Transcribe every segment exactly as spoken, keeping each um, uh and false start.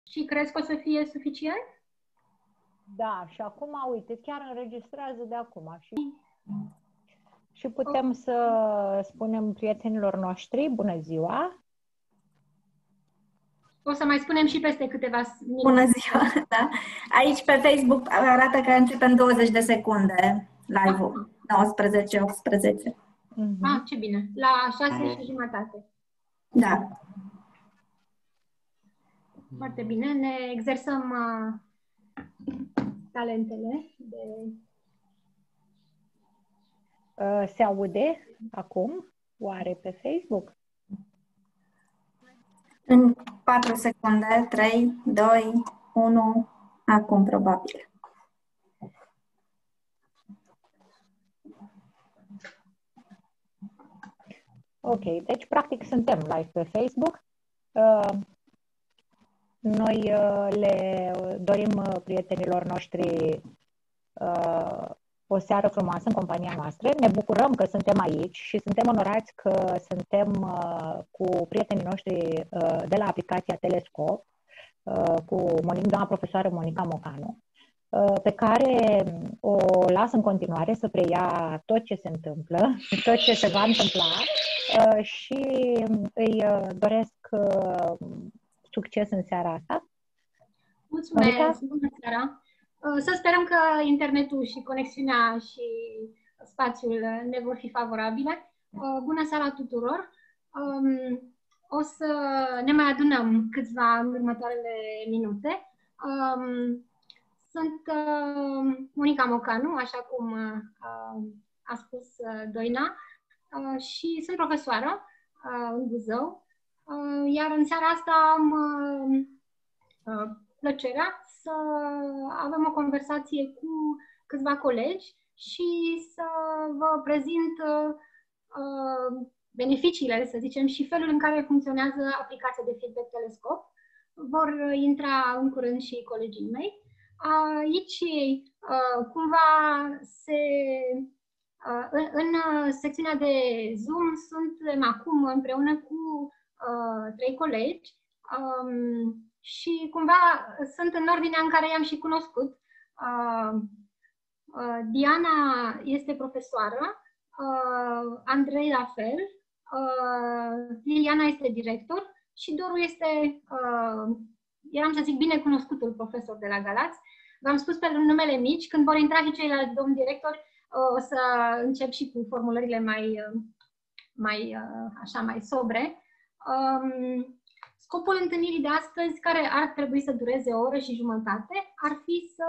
Și crezi că o să fie suficient? Da, și acum, uite, chiar înregistrează de acum. Și, și putem să spunem prietenilor noștri, bună ziua! O să mai spunem și peste câteva minute. Bună ziua! Da. Aici pe Facebook arată că începe în douăzeci de secunde live-ul. nouăsprezece optsprezece. Mm-hmm. Ah, ce bine. La șase și jumătate. Da. Foarte bine. Ne exersăm uh, talentele. De... Uh, se aude acum? Oare pe Facebook? În patru secunde, trei, doi, unu, acum probabil. Ok, deci practic suntem live pe Facebook. Uh, noi uh, le dorim uh, prietenilor noștri uh, o seară frumoasă în compania noastră. Ne bucurăm că suntem aici și suntem onorați că suntem uh, cu prietenii noștri uh, de la aplicația Telescop, uh, cu Monica, doamna profesoară Monica Mocanu, uh, pe care o las în continuare să preia tot ce se întâmplă, tot ce se va întâmpla uh, și îi uh, doresc uh, succes în seara asta. Mulțumesc! Monica? Bună seara! Să sperăm că internetul și conexiunea și spațiul ne vor fi favorabile. Bună seara tuturor! O să ne mai adunăm câțiva în următoarele minute. Sunt Monica Mocanu, așa cum a spus Doina, și sunt profesoară în Buzău. Iar în seara asta am plăcerea să avem o conversație cu câțiva colegi și să vă prezint uh, beneficiile, să zicem, și felul în care funcționează aplicația de feedback Telescop. Vor intra în curând și colegii mei. Aici, uh, cumva, se, uh, în, în secțiunea de Zoom suntem acum împreună cu uh, trei colegi. Um, Și cumva sunt în ordinea în care i-am și cunoscut. Uh, uh, Diana este profesoară, uh, Andrei la fel, uh, Liliana este director și Doru este, uh, eram să zic, binecunoscutul profesor de la Galați. V-am spus pe numele mici, când vor intra și ceilalți domni directori, uh, o să încep și cu formulările mai, uh, mai, uh, așa, mai sobre. Um, Scopul întâlnirii de astăzi, care ar trebui să dureze o oră și jumătate, ar fi să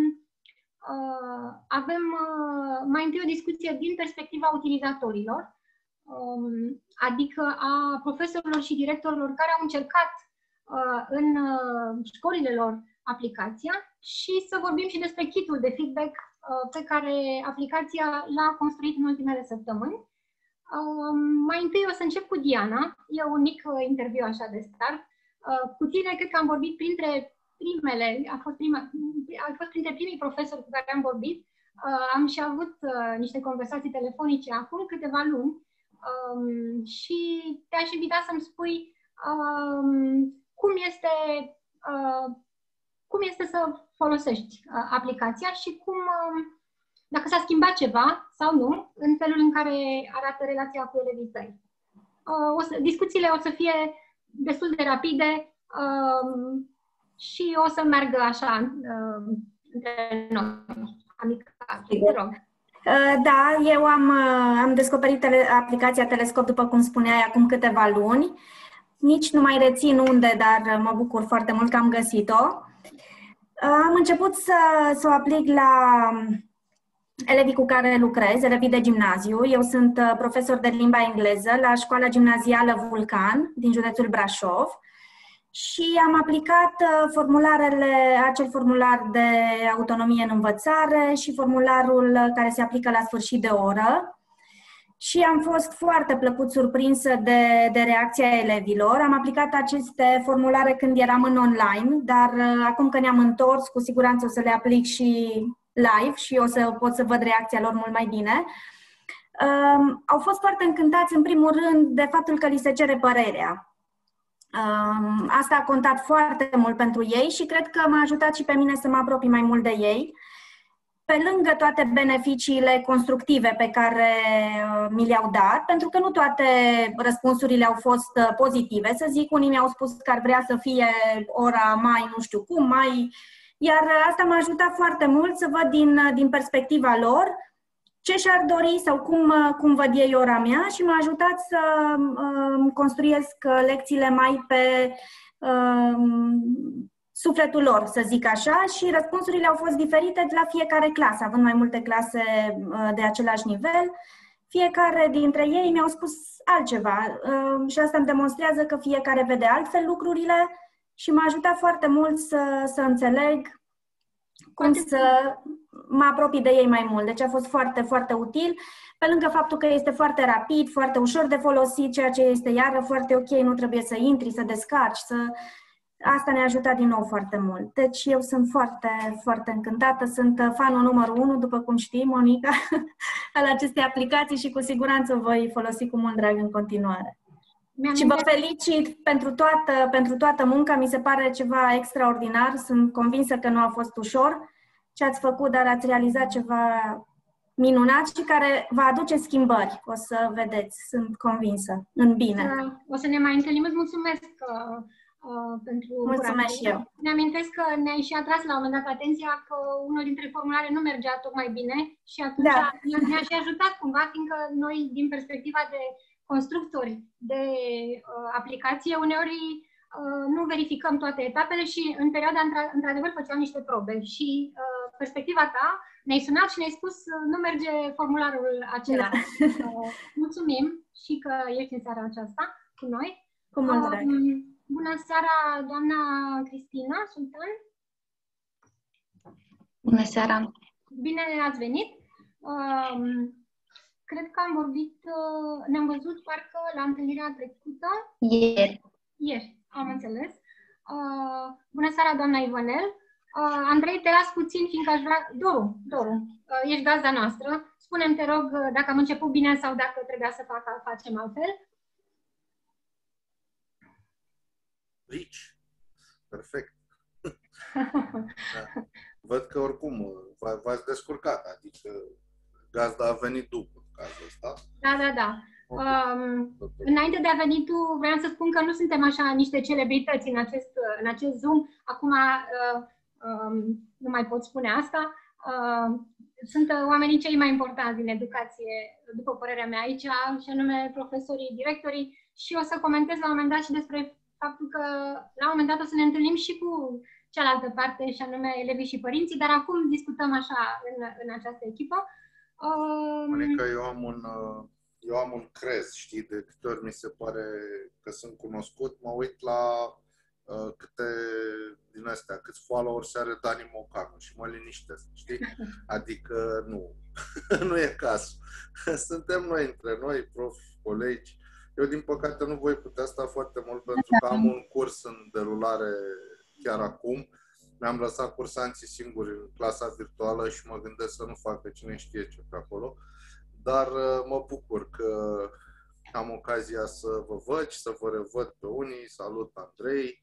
uh, avem uh, mai întâi o discuție din perspectiva utilizatorilor, um, adică a profesorilor și directorilor care au încercat uh, în uh, școlile lor aplicația și să vorbim și despre kit-ul de feedback uh, pe care aplicația l-a construit în ultimele săptămâni. Uh, mai întâi o să încep cu Diana, e un mic uh, interviu așa de start. Uh, cu tine cred că am vorbit printre primele, a fost, prima, a fost printre primii profesori cu care am vorbit. Uh, am și avut uh, niște conversații telefonice acum câteva luni um, și te-aș invita să-mi spui um, cum este, uh, cum este să folosești uh, aplicația și cum... Uh, dacă s-a schimbat ceva sau nu, în felul în care arată relația cu elevii tăi. Uh, o să, discuțiile o să fie destul de rapide uh, și o să meargă așa uh, între noi. Amica, te rog. Uh, da, eu am, uh, am descoperit tele, aplicația Telescop, după cum spuneai, acum câteva luni. Nici nu mai rețin unde, dar mă bucur foarte mult că am găsit-o. Uh, am început să, să o aplic la... elevii cu care lucrez, elevii de gimnaziu. Eu sunt profesor de limba engleză la școala gimnazială Vulcan din județul Brașov și am aplicat formularele, acel formular de autonomie în învățare și formularul care se aplică la sfârșit de oră și am fost foarte plăcut surprinsă de, de reacția elevilor. Am aplicat aceste formulare când eram în online, dar acum că ne-am întors, cu siguranță o să le aplic și live și o să pot să văd reacția lor mult mai bine. Um, au fost foarte încântați, în primul rând, de faptul că li se cere părerea. Asta a contat foarte mult pentru ei și cred că m-a ajutat și pe mine să mă apropii mai mult de ei. Pe lângă toate beneficiile constructive pe care mi le-au dat, pentru că nu toate răspunsurile au fost pozitive, să zic, unii mi-au spus că ar vrea să fie ora mai nu știu cum, mai... Iar asta m-a ajutat foarte mult să văd din, din perspectiva lor ce și-ar dori sau cum, cum văd ei ora mea și m-a ajutat să um, construiesc lecțiile mai pe um, sufletul lor, să zic așa, și răspunsurile au fost diferite de la fiecare clasă, având mai multe clase uh, de același nivel. Fiecare dintre ei mi-au spus altceva uh, și asta îmi demonstrează că fiecare vede altfel lucrurile și m-a ajutat foarte mult să, să înțeleg cum să mă apropii de ei mai mult. Deci a fost foarte, foarte util, pe lângă faptul că este foarte rapid, foarte ușor de folosit, ceea ce este iară foarte ok, nu trebuie să intri, să descarci, să... Asta ne-a ajutat din nou foarte mult. Deci eu sunt foarte, foarte încântată, sunt fanul numărul unu, după cum știi, Monica, al acestei aplicații și cu siguranță o voi folosi cu mult drag în continuare. Și vă felicit pentru toată, pentru toată munca, mi se pare ceva extraordinar, sunt convinsă că nu a fost ușor ce ați făcut, dar ați realizat ceva minunat și care va aduce schimbări, o să vedeți, sunt convinsă, în bine. O să ne mai întâlnim, îți mulțumesc uh, uh, pentru... Mulțumesc și eu. Ne amintesc că ne-ai și atras la un moment dat atenția că unul dintre formulare nu mergea tocmai bine și atunci da. ne-a și ajutat cumva, fiindcă noi, din perspectiva de constructori de uh, aplicație, uneori uh, nu verificăm toate etapele și în perioada, într-adevăr, făceam niște probe și uh, perspectiva ta ne-ai sunat și ne-ai spus uh, nu merge formularul acela. Da. Uh, mulțumim și că ești în seara aceasta cu noi. Cu mult drag. Uh, bună seara, doamna Cristina Sultan. Bună seara. Bine ați venit. Uh, Cred că am vorbit, ne-am văzut parcă la întâlnirea trecută. Ieri. Ieri, am înțeles. Uh, bună seara, doamna Ivănel. Uh, Andrei, te las puțin, fiindcă aș vrea... Doru, Doru, uh, ești gazda noastră. Spune-mi, te rog, dacă am început bine sau dacă trebuia să fac, facem altfel. Rici. Perfect. Da. Văd că oricum v-ați descurcat, adică gazda a venit după cazul ăsta. Da, da, da. Um, înainte de a veni tu, vreau să spun că nu suntem așa niște celebrități în acest, în acest Zoom. Acum uh, um, nu mai pot spune asta. Uh, sunt oamenii cei mai importanți din educație, după părerea mea aici, și anume profesorii, directorii. Și o să comentez la un moment dat și despre faptul că la un moment dat o să ne întâlnim și cu cealaltă parte, și anume elevii și părinții, dar acum discutăm așa în, în această echipă. Monica, eu am un, eu am un crez, știi, de câte ori mi se pare că sunt cunoscut, mă uit la uh, câte din astea, câți followers are Dani Mocanu și mă liniștesc, știi? Adică nu, nu e cazul. Suntem noi între noi, profi, colegi. Eu, din păcate, nu voi putea sta foarte mult pentru că am un curs în derulare chiar acum. Mi-am lăsat cursanții singuri în clasa virtuală și mă gândesc să nu facă cine știe ce pe acolo. Dar mă bucur că am ocazia să vă văd și să vă revăd pe unii. Salut, Andrei!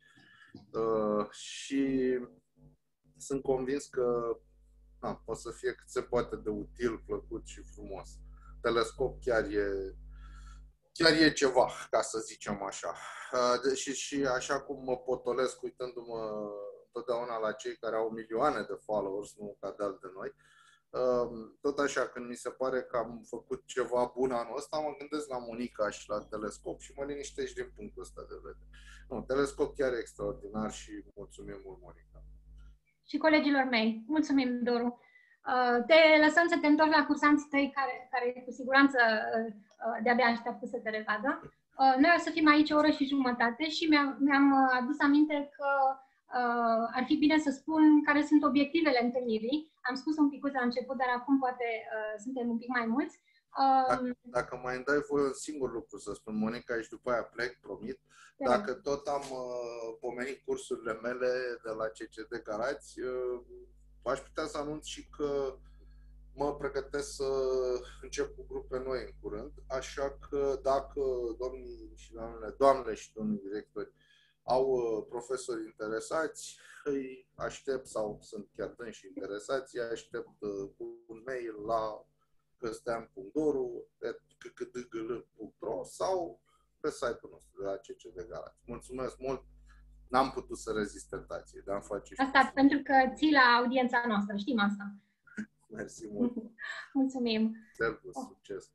Și sunt convins că na, o să fie cât se poate de util, plăcut și frumos. Telescop chiar e, chiar e ceva, ca să zicem așa. Și, și așa cum mă potolesc uitându-mă totdeauna la cei care au milioane de followers, nu ca de-al de noi. Tot așa, când mi se pare că am făcut ceva bun anul ăsta, mă gândesc la Monica și la Telescop și mă liniștești din punctul ăsta de vedere. Nu, Telescop chiar e extraordinar și mulțumim mult, Monica. Și colegilor mei, mulțumim, Doru. Te lăsăm să te întorci la cursanții tăi care, care cu siguranță de-abia așteaptă să te revadă. Noi o să fim aici o oră și jumătate și mi-am, mi-am adus aminte că Uh, ar fi bine să spun care sunt obiectivele întâlnirii. Am spus un pic la început, dar acum poate uh, suntem un pic mai mulți. Uh, dacă, dacă mai îmi dai voi un singur lucru să spun, Monica, și după aia plec, promit. Dacă tot am uh, pomenit cursurile mele de la C C D Galați, uh, aș putea să anunț și că mă pregătesc să încep cu grupe noi în curând, așa că dacă domnii și doamnele, doamnele și domnii directori au profesori interesați, îi aștept, sau sunt chiar dânsi interesați, îi aștept cu un mail la căstean punct doru at c c d g l punct r o sau pe site-ul nostru de la C C D Galați. Mulțumesc mult! N-am putut să rezist tentației, dar am face și asta pentru că ții la audiența noastră, știm asta. Mersi mult! Mulțumim! Servus, succes!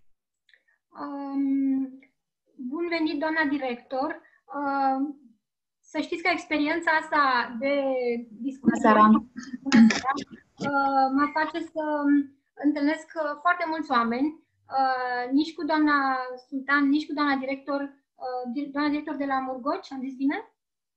Um, bun venit, doamna director! Uh, să știți că experiența asta de discuție uh, mă face să întâlnesc foarte mulți oameni, uh, nici cu doamna Sultan, nici cu doamna director, uh, doamna director de la Murgoci, am zis bine?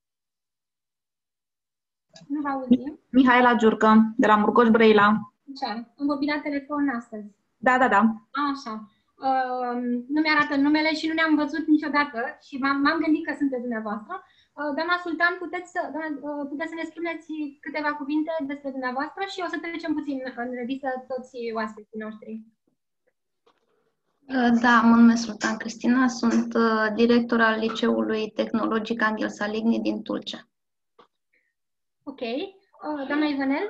Nu vă auzim. Mihaela Giurcă, de la Murgoci Brăila. Așa, am vorbit la telefon astăzi. Da, da, da. Așa. Uh, nu mi-arată numele și nu ne-am văzut niciodată și m-am gândit că sunteți dumneavoastră. Uh, doamna Sultan, puteți să, doamna, uh, puteți să ne spuneți câteva cuvinte despre dumneavoastră și o să trecem puțin în revistă toți oaspeții noștri. Da, mă numesc Sultan Cristina, sunt uh, director al Liceului Tehnologic Anghel Saligny din Tulcea. Ok. Uh, doamna Ivanel?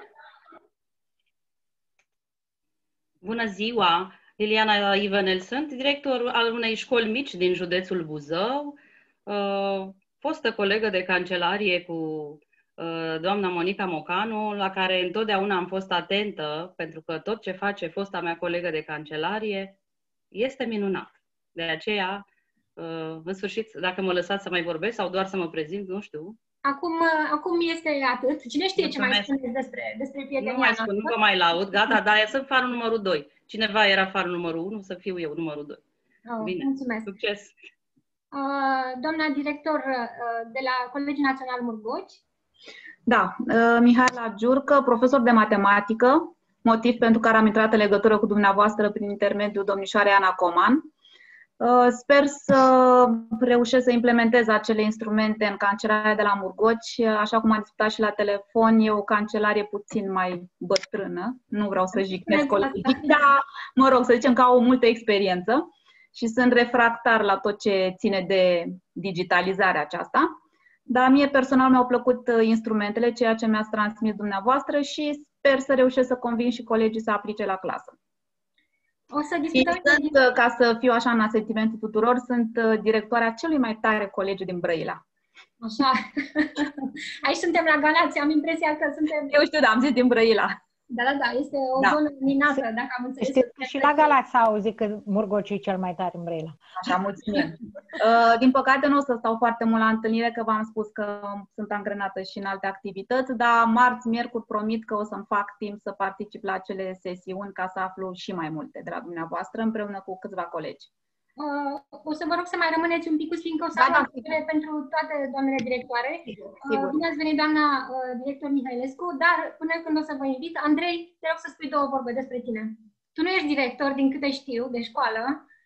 Bună ziua! Liliana Ivanel sunt, director al unei școli mici din județul Buzău, uh, fostă colegă de cancelarie cu uh, doamna Monica Mocanu, la care întotdeauna am fost atentă, pentru că tot ce face fosta mea colegă de cancelarie este minunat. De aceea, uh, în sfârșit, dacă mă lăsați să mai vorbesc sau doar să mă prezint, nu știu. Acum, acum este atât. Cine știe Mulțumesc. ce mai spuneți despre, despre prietenia Nu mai spun, nu vă mai laud, gata, dar sunt fanul numărul doi. Cineva era fanul numărul unu, să fiu eu numărul doi. Oh, Bine, mulțumesc. Succes! Uh, doamna director uh, de la Colegiul Național Murgoci. Da, uh, Mihaela Giurcă, profesor de matematică, motiv pentru care am intrat în legătură cu dumneavoastră prin intermediul domnișoarei Ana Coman. Sper să reușesc să implementez acele instrumente în cancelarea de la Murgoci. Așa cum am discutat și la telefon, e o cancelarie puțin mai bătrână. Nu vreau să jignesc colegii, dar, mă rog, să zicem că au o multă experiență și sunt refractar la tot ce ține de digitalizarea aceasta. Dar mie personal mi-au plăcut instrumentele, ceea ce mi-ați transmis dumneavoastră și sper să reușesc să conving și colegii să aplice la clasă. O să discutăm. Și sunt, ca să fiu așa în asentimentul tuturor, sunt directoarea celui mai tare colegiu din Brăila. Așa. Aici suntem la Galați, am impresia că suntem... Eu știu, da, am zis din Brăila. Da, da, da, este o Da. zonă minată, dacă am înțeles. Știi, și la Galați s-a auzit că Murgoci e cel mai tare în Brăila. Așa, mulțumim. Uh, din păcate nu o să stau foarte mult la întâlnire, că v-am spus că sunt angrenată și în alte activități, dar marți, miercuri promit că o să-mi fac timp să particip la acele sesiuni ca să aflu și mai multe de la dumneavoastră, împreună cu câțiva colegi. Uh, o să vă rog să mai rămâneți un pic, fiindcă o să Da, am da, întrebare pentru toate doamnele directoare. Sigur, Uh, sigur. bine ați venit, doamna uh, director Mihailescu, dar până când o să vă invit, Andrei, te rog să spui două vorbe despre tine. Tu nu ești director, din câte știu, de școală.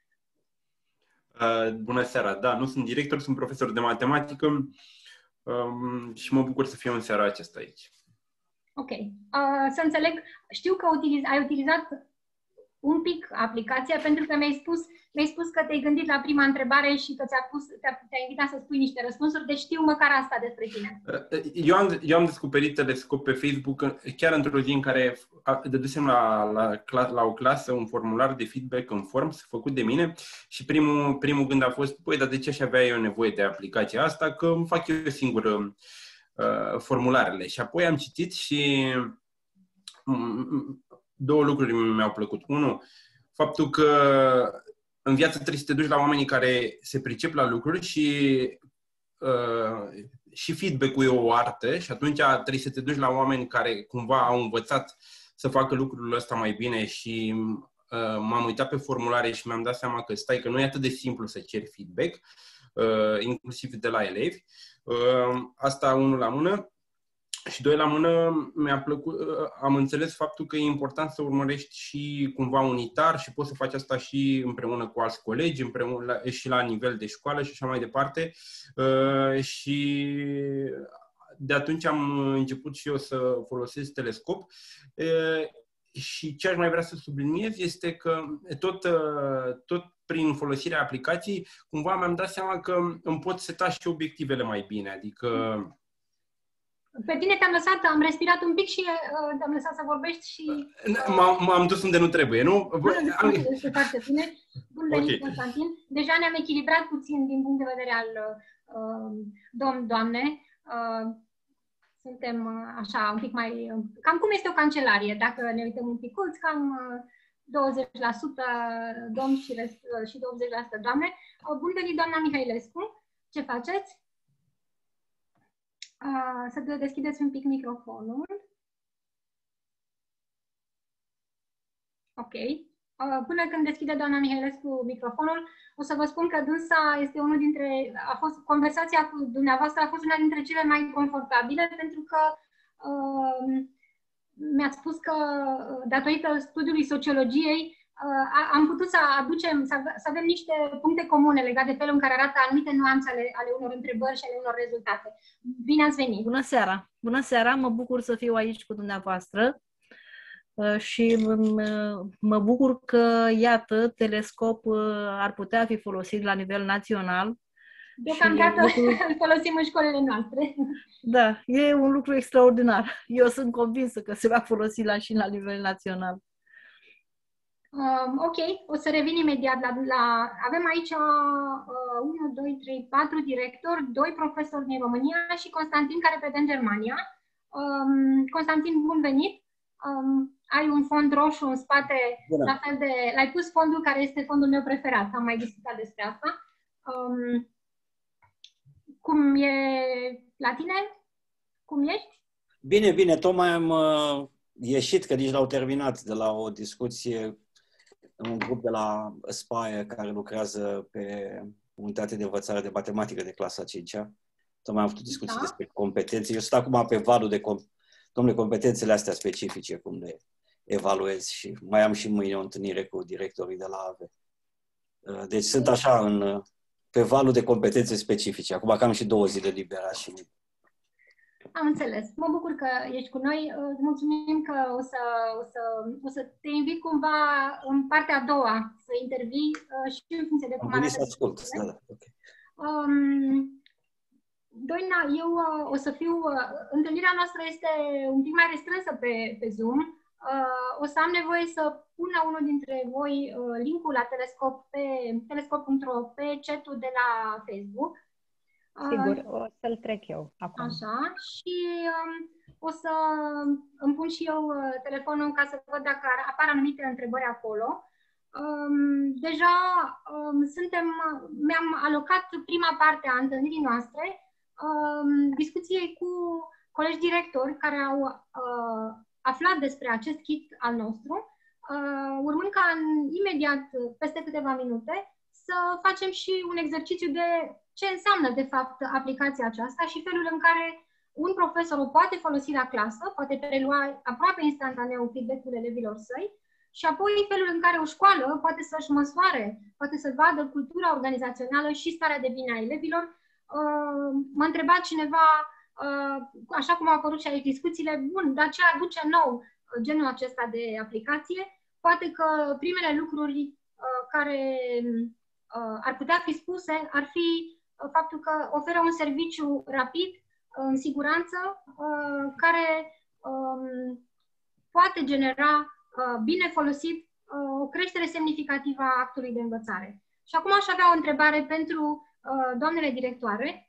Uh, bună seara! Da, nu sunt director, sunt profesor de matematică um, și mă bucur să fiu în seara aceasta aici. Ok. Uh, să înțeleg, știu că utiliz, ai utilizat un pic aplicația, pentru că mi-ai spus, mi-ai spus că te-ai gândit la prima întrebare și că ți-a, pus, te-a, te-a invitat să spui niște răspunsuri, deci știu măcar asta despre tine. Eu am, eu am descoperit Telescop pe Facebook chiar într-o zi în care dădusem la, la, la o clasă un formular de feedback în Forms făcut de mine și primul, primul gând a fost, păi, dar de ce aș avea eu nevoie de aplicația asta, că îmi fac eu singur uh, formularele. Și apoi am citit și um, două lucruri mi-au plăcut. Unu, faptul că în viață trebuie să te duci la oamenii care se pricep la lucruri și, uh, și feedback-ul e o artă și atunci trebuie să te duci la oameni care cumva au învățat să facă lucrurile astea mai bine și uh, m-am uitat pe formulare și mi-am dat seama că stai că nu e atât de simplu să ceri feedback, uh, inclusiv de la elevi. Uh, asta unul la mână. Și doi la mână, mi-a plăcut, am înțeles faptul că e important să urmărești și cumva unitar și poți să faci asta și împreună cu alți colegi, împreună și la nivel de școală și așa mai departe. Și de atunci am început și eu să folosesc Telescop. și ce aș mai vrea să subliniez este că tot, tot prin folosirea aplicației, cumva mi-am dat seama că îmi pot seta și obiectivele mai bine. Adică... Pe tine te-am lăsat, am respirat un pic și uh, te-am lăsat să vorbești și... Uh... M-am, m-am dus unde nu trebuie, nu? Da, este foarte bine. Bun venit, okay. Constantin. Deja ne-am echilibrat puțin din punct de vedere al uh, domn, doamne. Uh, suntem uh, așa, un pic mai... Uh, cam cum este o cancelarie, dacă ne uităm un picuț, cam uh, douăzeci la sută domni și, uh, și douăzeci la sută doamne. Uh, bun venit, doamna Mihailescu. Ce faceți? Uh, să deschideți un pic microfonul. Ok. Uh, până când deschide doamna Mihailescu microfonul, o să vă spun că dânsa este unul dintre... A fost, conversația cu dumneavoastră a fost una dintre cele mai confortabile, pentru că uh, mi-ați spus că, datorită studiului sociologiei, uh, am putut să aducem, să, să avem niște puncte comune legate de felul în care arată anumite nuanțe ale, ale unor întrebări și ale unor rezultate. Bine ați venit! Bună seara! Bună seara! Mă bucur să fiu aici cu dumneavoastră. Și mă bucur că, iată, telescop ar putea fi folosit la nivel național. Deocamdată îl folosim în școlile noastre. Da, e un lucru extraordinar. Eu sunt convinsă că se va folosi la și la nivel național. Um, ok, o să revin imediat la... la avem aici uh, unu, doi, trei, patru directori, doi profesori din România și Constantin, care predă în Germania. Um, Constantin, bun venit! Um, ai un fond roșu în spate, Bună. La fel de... L-ai pus fondul care este fondul meu preferat, am mai discutat despre asta. Um, cum e la tine? Cum ești? Bine, bine, tocmai am uh, ieșit, că nici l-au terminat, de la o discuție în un grup de la Aspire care lucrează pe unitate de învățare de matematică de clasa a cincea. Tocmai am făcut discuții da. despre competențe. Eu sunt acum pe valul de com- domnule, competențele astea specifice, cum le evaluez, și mai am și mâine o întâlnire cu directorii de la A V E. Deci sunt așa în, pe valul de competențe specifice. Acum că am și două zile libera și... Am înțeles. Mă bucur că ești cu noi. Mulțumim că o să, o să, o să te invit cumva în partea a doua să intervii și în funcție de cum arată. Am venit să ascult. Da, da. Okay. Um, Doina, eu uh, o să fiu... Uh, întâlnirea noastră este un pic mai restrânsă pe, pe Zoom. Uh, o să am nevoie să pună unul dintre voi uh, linkul la telescop pe telescop punct ro pe chat-ul de la Facebook. Uh, Sigur, o să-l trec eu acum. Așa. Și um, o să îmi pun și eu uh, telefonul ca să văd dacă apar anumite întrebări acolo. Um, deja um, suntem... Mi-am alocat prima parte a întâlnirii noastre discuției cu colegi directori care au uh, aflat despre acest kit al nostru, uh, urmând ca în, imediat, peste câteva minute, să facem și un exercițiu de ce înseamnă, de fapt, aplicația aceasta și felul în care un profesor o poate folosi la clasă, poate prelua aproape instantaneu feedback-ul elevilor săi, și apoi felul în care o școală poate să-și măsoare, poate să vadă cultura organizațională și starea de bine a elevilor. Uh, m-a întrebat cineva, uh, așa cum au apărut și aici discuțiile, bun, dar ce aduce nou uh, genul acesta de aplicație? Poate că primele lucruri uh, care uh, ar putea fi spuse ar fi uh, faptul că oferă un serviciu rapid, uh, în siguranță, uh, care um, poate genera, uh, bine folosit, uh, o creștere semnificativă a actului de învățare. Și acum aș avea o întrebare pentru doamnele directoare,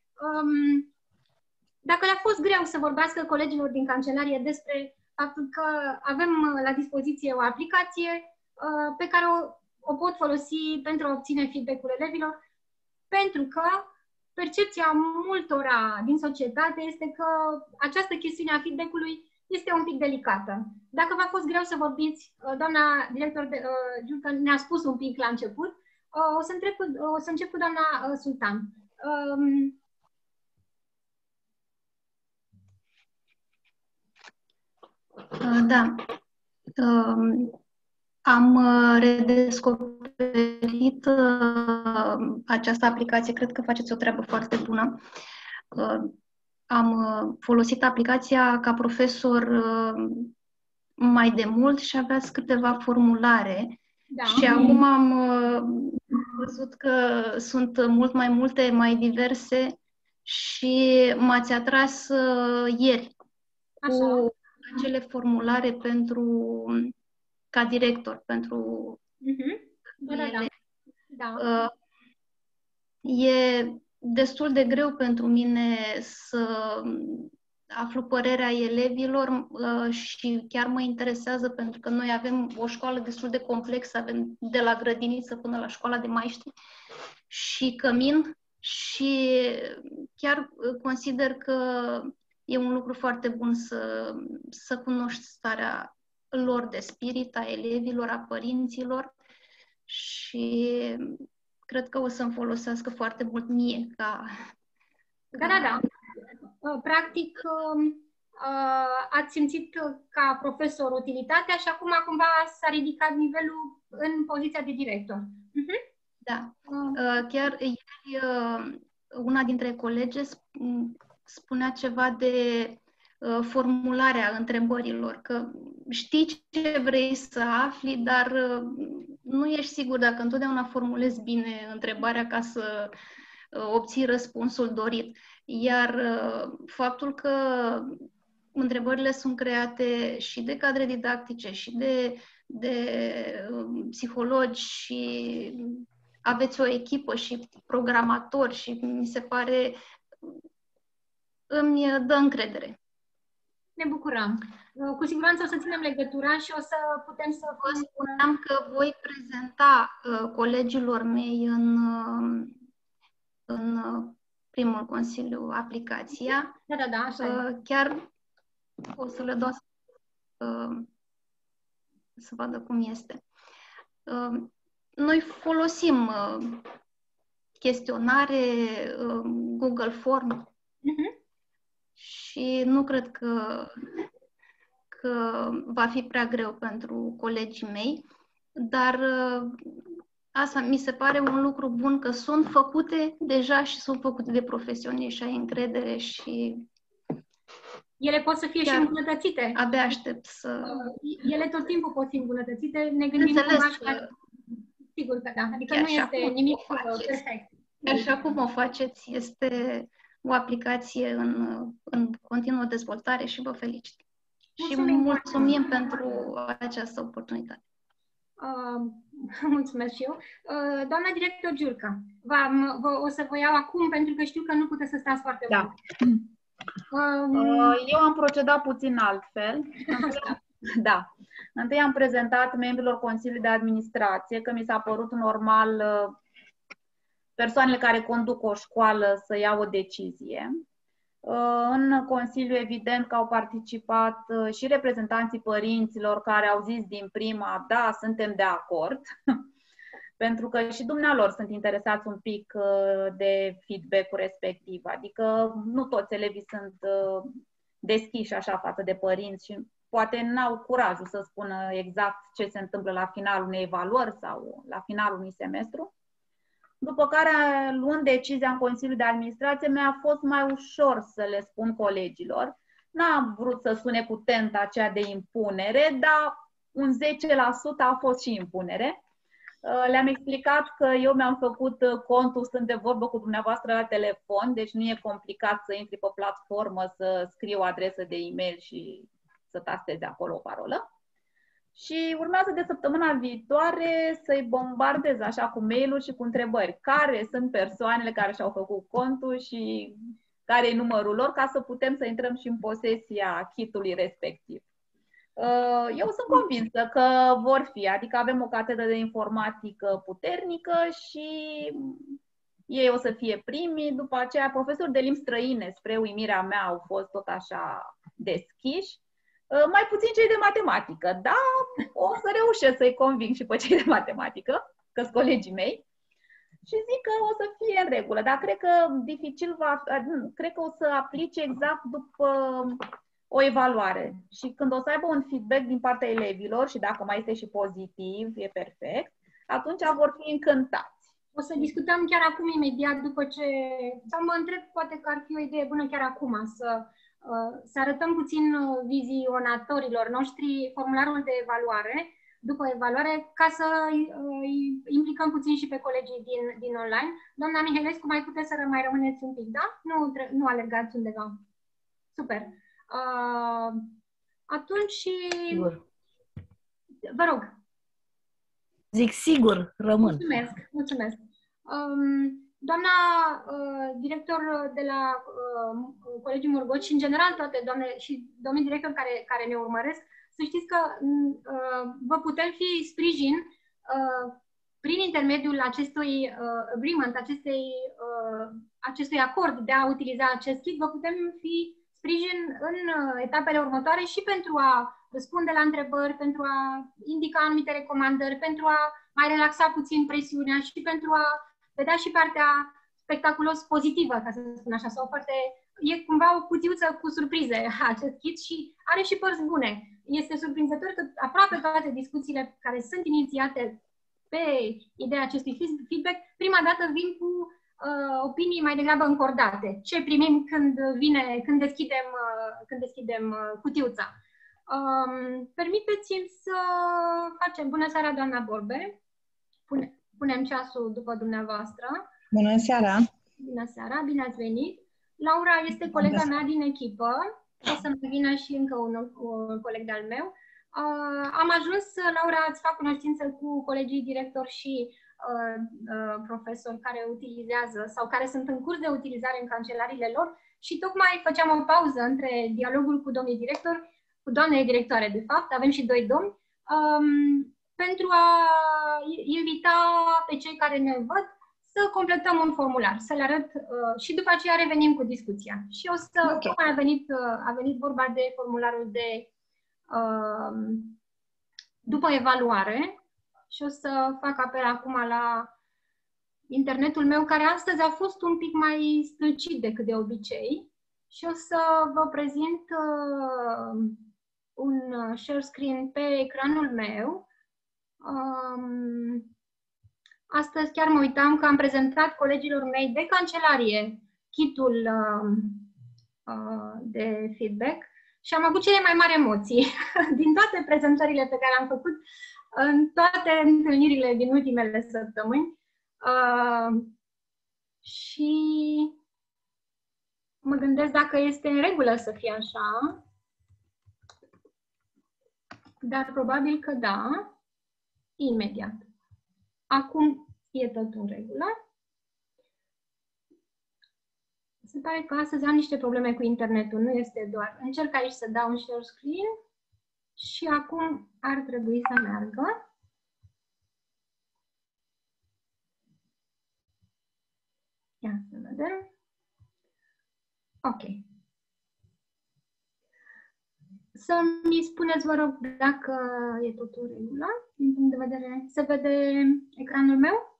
dacă le-a fost greu să vorbească colegilor din cancelarie despre faptul că avem la dispoziție o aplicație pe care o, o pot folosi pentru a obține feedback-ul elevilor, pentru că percepția multora din societate este că această chestiune a feedback-ului este un pic delicată. Dacă v-a fost greu să vorbiți, doamna director de, uh, ne-a spus un pic la început. O să, întreb, o să încep cu doamna Sultan. Um... Da. Um, am redescoperit uh, această aplicație. Cred că faceți o treabă foarte bună. Uh, am folosit aplicația ca profesor uh, mai de mult și aveați câteva formulare. Da. Și acum am văzut că sunt mult mai multe, mai diverse și m-ați atras ieri Așa. cu acele formulare pentru, ca director, pentru Uh-huh. Da, da, da. Da. Uh, e destul de greu pentru mine să aflu părerea elevilor uh, și chiar mă interesează pentru că noi avem o școală destul de complexă, avem de la grădiniță până la școala de maiștri și cămin și chiar consider că e un lucru foarte bun să, să cunoști starea lor de spirit, a elevilor, a părinților și cred că o să-mi folosească foarte mult mie ca... Da, da, da. Practic, ați simțit ca profesor utilitatea și acum cumva s-a ridicat nivelul în poziția de director. Uh-huh. Da. Chiar ieri una dintre colege spunea ceva de formularea întrebărilor, că știi ce vrei să afli, dar nu ești sigur dacă întotdeauna formulezi bine întrebarea ca să obții răspunsul dorit. Iar faptul că întrebările sunt create și de cadre didactice și de, de psihologi și aveți o echipă și programatori și mi se pare, îmi dă încredere. Ne bucurăm. Cu siguranță o să ținem legătura și o să putem să... Vă spuneam că voi prezenta uh, colegilor mei în, uh, în uh, primul consiliu aplicația. Da, da, da, așa uh, Chiar o să le dau uh, să vadă cum este. Uh, noi folosim uh, chestionare, uh, Google Form, uh-huh. Și nu cred că, că va fi prea greu pentru colegii mei, dar asta mi se pare un lucru bun, că sunt făcute deja și sunt făcute de profesioniști și ai încredere și... Ele pot să fie și îmbunătățite. Abia aștept să... Ele tot timpul pot fi îmbunătățite, ne gândim Înțeles că... că... Sigur că da, adică chiar nu este nimic perfect. Chiar și acum o faceți, este... o aplicație în, în continuă dezvoltare și vă felicit. Mulțumim și mulțumim pentru această oportunitate. Uh, mulțumesc și eu. Uh, doamna director Giurca, va, vă, o să vă iau acum pentru că știu că nu puteți să stați foarte da. mult. Uh, eu am procedat puțin altfel. Da. Întâi am prezentat membrilor Consiliului de Administrație că mi s-a părut normal persoanele care conduc o școală să iau o decizie. În Consiliu, evident că au participat și reprezentanții părinților care au zis din prima, da, suntem de acord, pentru că și dumnealor sunt interesați un pic de feedback-ul respectiv, adică nu toți elevii sunt deschiși așa față de părinți și poate n-au curajul să spună exact ce se întâmplă la finalul unei evaluări sau la finalul unui semestru. După care, luând decizia în Consiliul de Administrație, mi-a fost mai ușor să le spun colegilor. N-am vrut să sune cu tenta aceea de impunere, dar un zece la sută a fost și impunere. Le-am explicat că eu mi-am făcut contul stând de vorbă cu dumneavoastră la telefon, deci nu e complicat să intri pe platformă, să scrii o adresă de e-mail și să tastezi acolo o parolă. Și urmează de săptămâna viitoare să-i bombardez așa cu mail-uri și cu întrebări. Care sunt persoanele care și-au făcut contul și care e numărul lor, ca să putem să intrăm și în posesia kitului respectiv. Eu sunt convinsă că vor fi, adică avem o catedră de informatică puternică și ei o să fie primii. După aceea, profesori de limbi străine, spre uimirea mea, au fost tot așa deschiși. Mai puțin cei de matematică, dar o să reușesc să-i conving și pe cei de matematică, că-s colegii mei, și zic că o să fie în regulă, dar cred că dificil va, cred că o să aplice exact după o evaluare. Și când o să aibă un feedback din partea elevilor și dacă mai este și pozitiv, e perfect, atunci vor fi încântați. O să discutăm chiar acum, imediat, după ce... Sau mă întreb, poate că ar fi o idee bună chiar acum, să să arătăm puțin vizionatorilor noștri formularul de evaluare, după evaluare, ca să îi implicăm puțin și pe colegii din, din online. Doamna Mihelescu, mai puteți să mai rămâneți un pic, da? Nu, nu alergați undeva. Super. Uh, atunci... Sigur. Vă rog. Zic sigur, rămân. Mulțumesc, mulțumesc. Um, doamna uh, director de la uh, Colegiul Murgoci și, în general, toate doamne și domnii director care, care ne urmăresc, să știți că uh, vă putem fi sprijin uh, prin intermediul acestui uh, agreement, acestei, uh, acestui acord de a utiliza acest kit, vă putem fi sprijin în uh, etapele următoare și pentru a răspunde la întrebări, pentru a indica anumite recomandări, pentru a mai relaxa puțin presiunea și pentru a vedea și partea spectaculos pozitivă, ca să spun așa, sau foarte... E cumva o cutiuță cu surprize acest kit și are și părți bune. Este surprinzător că aproape toate discuțiile care sunt inițiate pe ideea acestui feedback, prima dată vin cu uh, opinii mai degrabă încordate. Ce primim când vine, când deschidem, uh, când deschidem uh, cutiuța. Um, permiteți-mi să facem... Bună seara, doamna Borbe. Pune, punem ceasul după dumneavoastră. Bună seara! Bună seara, bine ați venit! Laura este colega mea din echipă. O să mai vină și încă un, un coleg de-al meu. Uh, am ajuns, Laura, îți fac cunoștință cu colegii directori și uh, uh, profesori care utilizează sau care sunt în curs de utilizare în cancelariile lor și tocmai făceam o pauză între dialogul cu domnii directori, cu doamnei directoare, de fapt, avem și doi domni, um, pentru a invita pe cei care ne văd să completăm un formular, să le arăt uh, și după aceea revenim cu discuția. Și o să, okay. Tocmai a venit, uh, a venit vorba de formularul de uh, după evaluare și o să fac apel acum la internetul meu, care astăzi a fost un pic mai stâlcit decât de obicei și o să vă prezint uh, un share screen pe ecranul meu. Um, Astăzi chiar mă uitam că am prezentat colegilor mei de cancelarie kit-ul uh, uh, de feedback și am avut cele mai mari emoții din toate prezentările pe care am făcut în toate întâlnirile din ultimele săptămâni. Uh, și mă gândesc dacă este în regulă să fie așa, dar probabil că da, imediat. Acum e tot în regulă. Se pare că astăzi am niște probleme cu internetul, nu este doar... Încerc aici să dau un share screen și acum ar trebui să meargă. Ia să vedem. Ok. Să-mi spuneți, vă rog, dacă e tot în regulă, din punct de vedere... Se vede ecranul meu?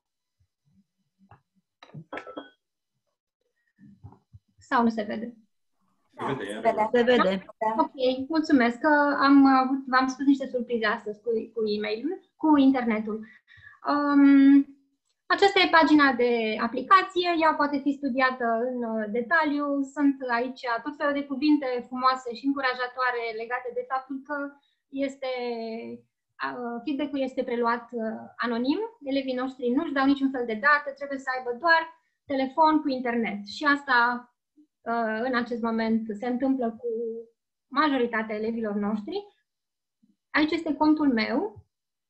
Sau nu se vede? Se vede, se vede. Se vede. Ok, mulțumesc că am avut, v-am spus niște surprize astăzi cu, cu e-mail-ul, cu internetul. Um, Aceasta e pagina de aplicație, ea poate fi studiată în detaliu, sunt aici tot felul de cuvinte frumoase și încurajatoare legate de faptul că este, feedback-ul este preluat anonim, elevii noștri nu își dau niciun fel de dată, trebuie să aibă doar telefon cu internet și asta în acest moment se întâmplă cu majoritatea elevilor noștri. Aici este contul meu.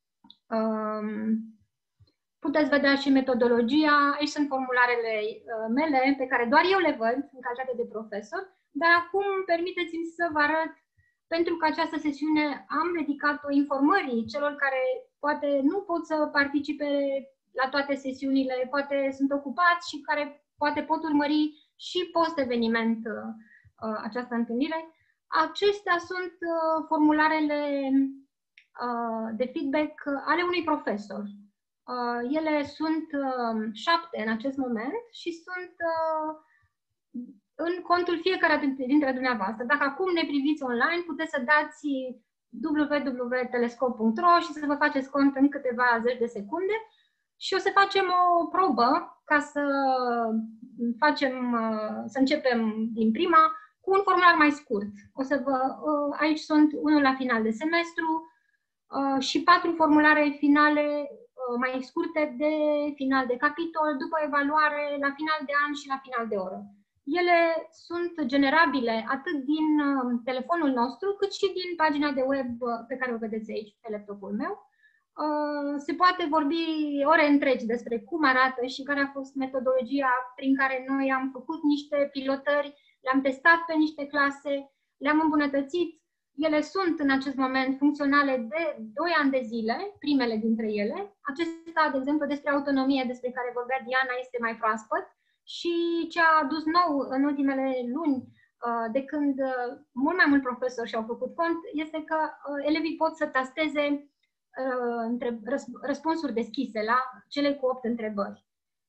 Puteți vedea și metodologia, aici sunt formularele mele pe care doar eu le văd în calitate de profesor, dar acum permiteți-mi să vă arăt, pentru că această sesiune am dedicat-o informării celor care poate nu pot să participe la toate sesiunile, poate sunt ocupați și care poate pot urmări și post-eveniment această întâlnire. Acestea sunt formularele de feedback ale unui profesor. Uh, ele sunt uh, șapte în acest moment și sunt uh, în contul fiecare dintre dumneavoastră. Dacă acum ne priviți online, puteți să dați w w w punct telescop punct r o și să vă faceți cont în câteva zeci de secunde și o să facem o probă ca să facem, uh, să începem din prima cu un formular mai scurt. O să vă, aici sunt unul la final de semestru și patru formulare finale mai scurte de final de capitol, după evaluare, la final de an și la final de oră. Ele sunt generabile atât din telefonul nostru, cât și din pagina de web pe care o vedeți aici, pe laptopul meu. Se poate vorbi ore întregi despre cum arată și care a fost metodologia prin care noi am făcut niște pilotări, le-am testat pe niște clase, le-am îmbunătățit. Ele sunt în acest moment funcționale de doi ani de zile, primele dintre ele. Acesta, de exemplu, despre autonomie, despre care vorbea Diana, este mai proaspăt. Și ce a adus nou în ultimele luni, de când mult mai mulți profesori și-au făcut cont, este că elevii pot să tasteze răspunsuri deschise la cele cu opt întrebări.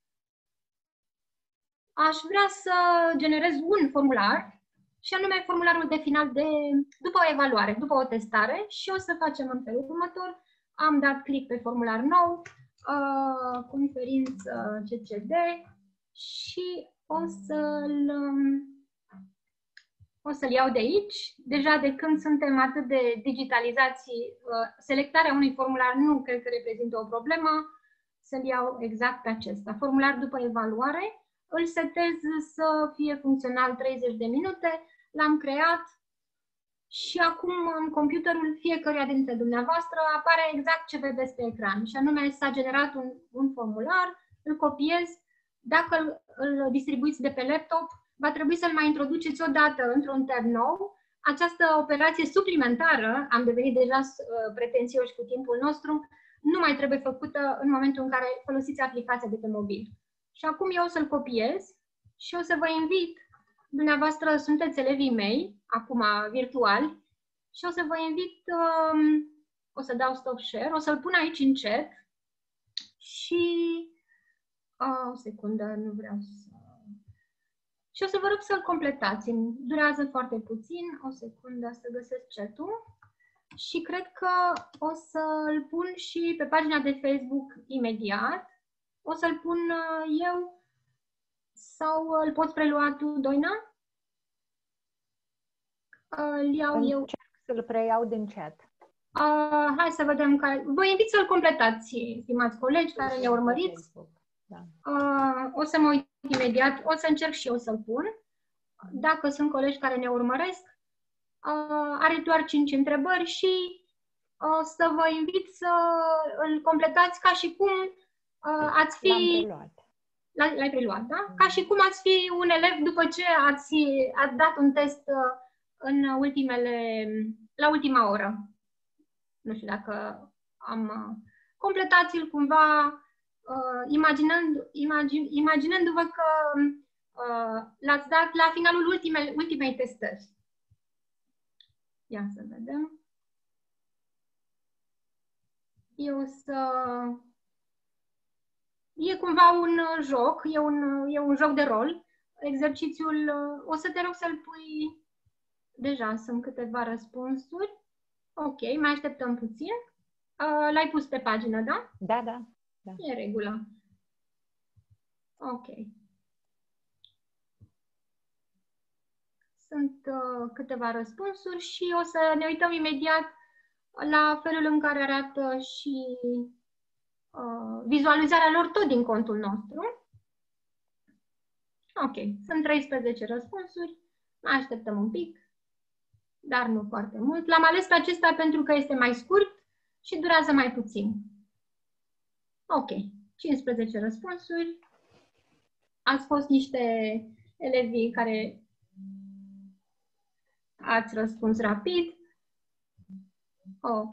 Aș vrea să generez un formular, și anume formularul de final de, după o evaluare, după o testare, și o să facem în felul următor. Am dat click pe formular nou, uh, conferință C C D, și o să-l o să-l iau de aici. Deja de când suntem atât de digitalizați, selectarea unui formular nu cred că reprezintă o problemă. Să-l iau exact pe acesta. Formular după evaluare. Îl setez să fie funcțional treizeci de minute. L-am creat și acum în computerul fiecăruia dintre dumneavoastră apare exact ce vedeți pe ecran. Și anume s-a generat un, un formular, îl copiez. Dacă îl, îl distribuiți de pe laptop, va trebui să-l mai introduceți o dată într-un tab nou. Această operație suplimentară, am devenit deja uh, pretențioși cu timpul nostru, nu mai trebuie făcută în momentul în care folosiți aplicația de pe mobil. Și acum eu o să-l copiez și o să vă invit, dumneavoastră sunteți elevii mei, acum virtuali, și o să vă invit, um, o să dau stop share, o să-l pun aici în chat și... Oh, o secundă, nu vreau să... Și o să vă rog să-l completați. Durează foarte puțin. O secundă să găsesc chat-ul. Și cred că o să-l pun și pe pagina de Facebook imediat. O să-l pun eu sau îl poți prelua tu, Doina? Îl iau Încerc eu. Încerc să-l preiau din chat. Uh, hai să vedem. Care... Vă invit să-l completați, stimați colegi care ne urmăriți. Da. Uh, o să mă uit imediat, o să încerc și eu să-l pun. Dacă sunt colegi care ne urmăresc, uh, are doar cinci întrebări și o să vă invit să îl completați ca și cum uh, ați fi... L-am preluat. L-ai preluat, da? Ca și cum ați fi un elev după ce ați, ați dat un test uh, în ultimele, la ultima oră. Nu știu dacă am... Uh, completați-l cumva... Uh, imaginând, imagine, imaginându-vă că uh, l-ați dat la finalul ultimei, ultimei testări. Ia să vedem. Eu să... E cumva un joc, e un, e un joc de rol. Exercițiul, uh, o să te rog să-l pui... Deja sunt câteva răspunsuri. Ok, mai așteptăm puțin. Uh, l-ai pus pe pagină, da? Da, da. Da. E regulă. Ok. Sunt uh, câteva răspunsuri și o să ne uităm imediat la felul în care arată și uh, vizualizarea lor tot din contul nostru. Ok. Sunt treisprezece răspunsuri. Mai așteptăm un pic, dar nu foarte mult. L-am ales pe acesta pentru că este mai scurt și durează mai puțin. Ok, cincisprezece răspunsuri. Ați fost niște elevi care ați răspuns rapid. Ok.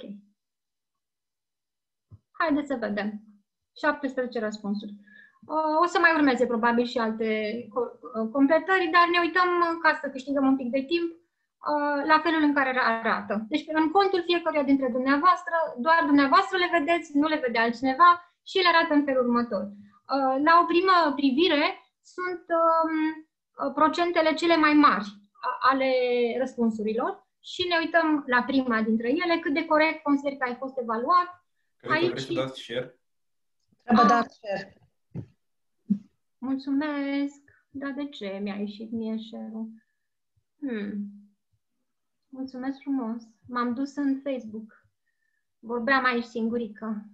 Haideți să vedem. șaptesprezece răspunsuri. O să mai urmeze probabil și alte completări, dar ne uităm ca să câștigăm un pic de timp la felul în care arată. Deci în contul fiecăruia dintre dumneavoastră, doar dumneavoastră le vedeți, nu le vede altcineva. Și ele arată în felul următor. La o primă privire sunt procentele cele mai mari ale răspunsurilor și ne uităm la prima dintre ele, cât de corect consider că ai fost evaluat. Cred că vrei să dați share. Trebuie dat share. Mulțumesc. Dar de ce mi-a ieșit mie share-ul? Hmm. Mulțumesc frumos. M-am dus în Facebook. Vorbeam aici singurică.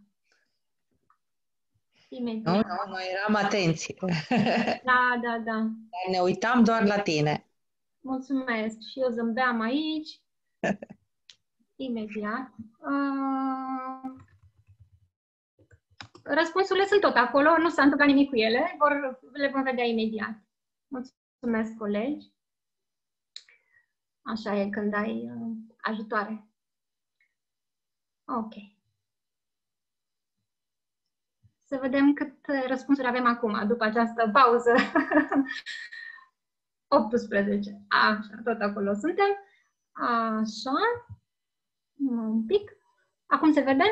Imediat. Nu, nu, noi eram atenți. Da, da, da. Ne uitam doar la tine. Mulțumesc. Și eu zâmbeam aici. Imediat. Uh... Răspunsurile sunt tot acolo. Nu s-a întâmplat nimic cu ele. Vor, le vom vedea imediat. Mulțumesc, colegi. Așa e când ai uh, ajutoare. Ok. Să vedem cât răspunsuri avem acum, după această pauză. optsprezece. Așa, tot acolo suntem. Așa. Un pic. Acum se vede?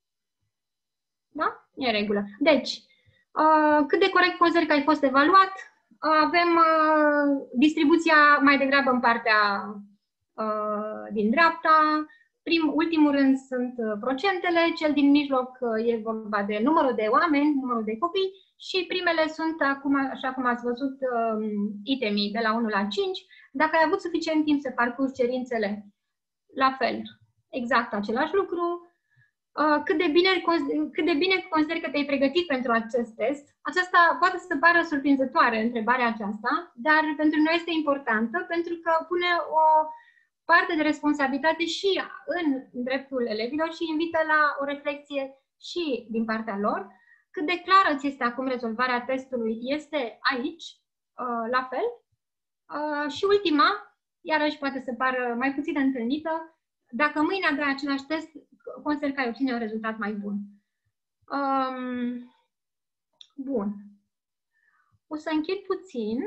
Da? E în regulă. Deci, uh, cât de corect consider că ai fost evaluat? Uh, avem uh, distribuția mai degrabă în partea uh, din dreapta. Prim, ultimul rând sunt uh, procentele, cel din mijloc uh, e vorba de numărul de oameni, numărul de copii și primele sunt acum, așa cum ați văzut, uh, itemii de la unu la cinci. Dacă ai avut suficient timp să parcurgi cerințele, la fel, exact același lucru. Uh, cât, de bine, cât de bine consideri că te-ai pregătit pentru acest test? Aceasta poate să pară surprinzătoare, întrebarea aceasta, dar pentru noi este importantă pentru că pune o parte de responsabilitate și în dreptul elevilor și invită la o reflexie și din partea lor. Cât de clară ți este acum rezolvarea testului este aici, uh, la fel. Uh, și ultima, iarăși poate să pară mai puțin întâlnită, dacă mâine dai același test, consider că ai obține un rezultat mai bun. Um, bun. O să închid puțin.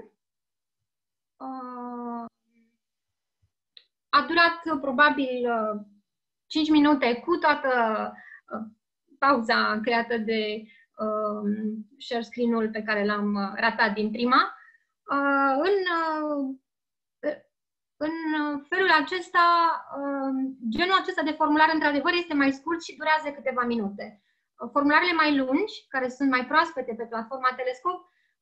Uh, a durat probabil uh, cinci minute cu toată uh, pauza creată de uh, share screen-ul pe care l-am uh, ratat din prima. Uh, în uh, În felul acesta, genul acesta de formular, într-adevăr, este mai scurt și durează câteva minute. Formularele mai lungi, care sunt mai proaspete pe platforma Telescop,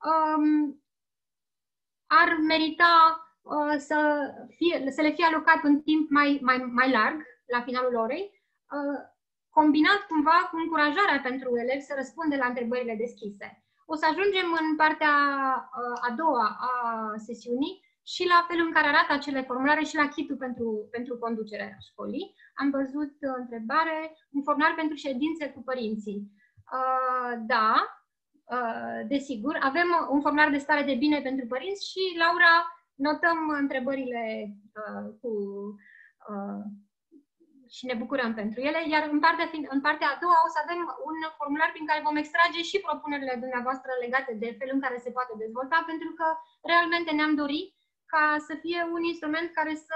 ar merita să, fie, să le fie alocat un timp mai, mai, mai larg, la finalul orei, combinat cumva cu încurajarea pentru elevi să răspundă la întrebările deschise. O să ajungem în partea a doua a sesiunii, și la felul în care arată acele formulare și la kit-ul pentru, pentru conducerea școlii. Am văzut o întrebare, un formular pentru ședințe cu părinții. Uh, da, uh, desigur. Avem un formular de stare de bine pentru părinți și, Laura, notăm întrebările uh, cu, uh, și ne bucurăm pentru ele. Iar în partea, în partea a doua o să avem un formular prin care vom extrage și propunerile dumneavoastră legate de felul în care se poate dezvolta, pentru că realmente ne-am dorit ca să fie un instrument care să,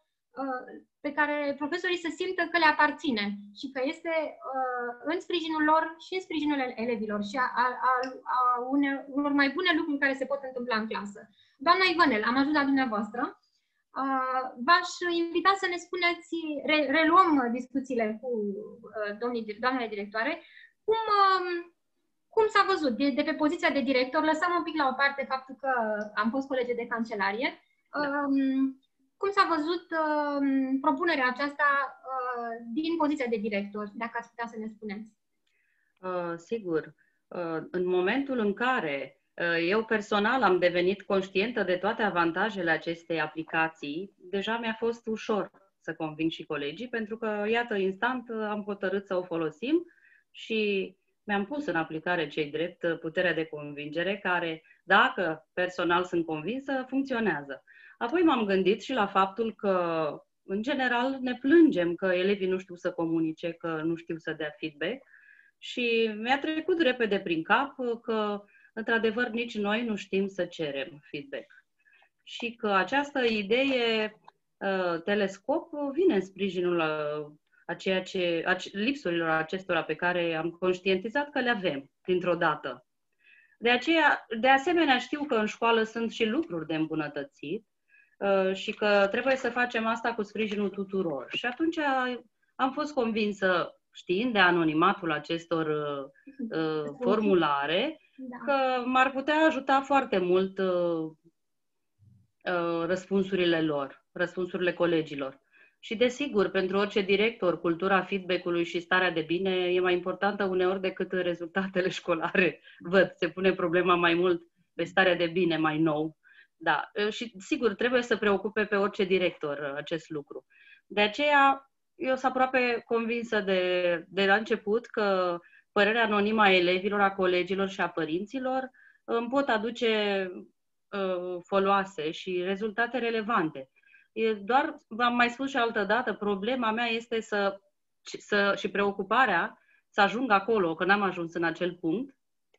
pe care profesorii să simtă că le aparține și că este în sprijinul lor și în sprijinul elevilor și a, a, a, a unor mai bune lucruri care se pot întâmpla în clasă. Doamna Ivănel, am ajuns la dumneavoastră. V-aș invita să ne spuneți, re, reluăm discuțiile cu domnii, doamnele directoare, cum... Cum s-a văzut? De, de pe poziția de director, lăsăm un pic la o parte faptul că am fost colege de cancelarie. Um, cum s-a văzut um, propunerea aceasta uh, din poziția de director, dacă ați putea să ne spuneți? Uh, sigur. Uh, în momentul în care uh, eu personal am devenit conștientă de toate avantajele acestei aplicații, deja mi-a fost ușor să conving și colegii, pentru că, iată, instant am hotărât să o folosim și mi-am pus în aplicare cei drept puterea de convingere, care, dacă personal sunt convinsă, funcționează. Apoi m-am gândit și la faptul că, în general, ne plângem că elevii nu știu să comunice, că nu știu să dea feedback și mi-a trecut repede prin cap că, într-adevăr, nici noi nu știm să cerem feedback. Și că această idee, Telescop, vine în sprijinul a ceea ce, a lipsurilor acestora pe care am conștientizat că le avem dintr-o dată. De aceea, de asemenea, știu că în școală sunt și lucruri de îmbunătățit uh, și că trebuie să facem asta cu sprijinul tuturor. Și atunci am fost convinsă, știind de anonimatul acestor uh, uh, formulare, că m-ar putea ajuta foarte mult uh, uh, răspunsurile lor, răspunsurile colegilor. Și desigur, pentru orice director, cultura feedback-ului și starea de bine e mai importantă uneori decât rezultatele școlare. Văd, se pune problema mai mult pe starea de bine mai nou. Da, și sigur, trebuie să preocupe pe orice director acest lucru. De aceea, eu sunt aproape convinsă de, de la început că părerea anonimă a elevilor, a colegilor și a părinților îmi pot aduce uh, foloase și rezultate relevante. E doar, v-am mai spus și altă dată, problema mea este să, să și preocuparea să ajung acolo, că n-am ajuns în acel punct,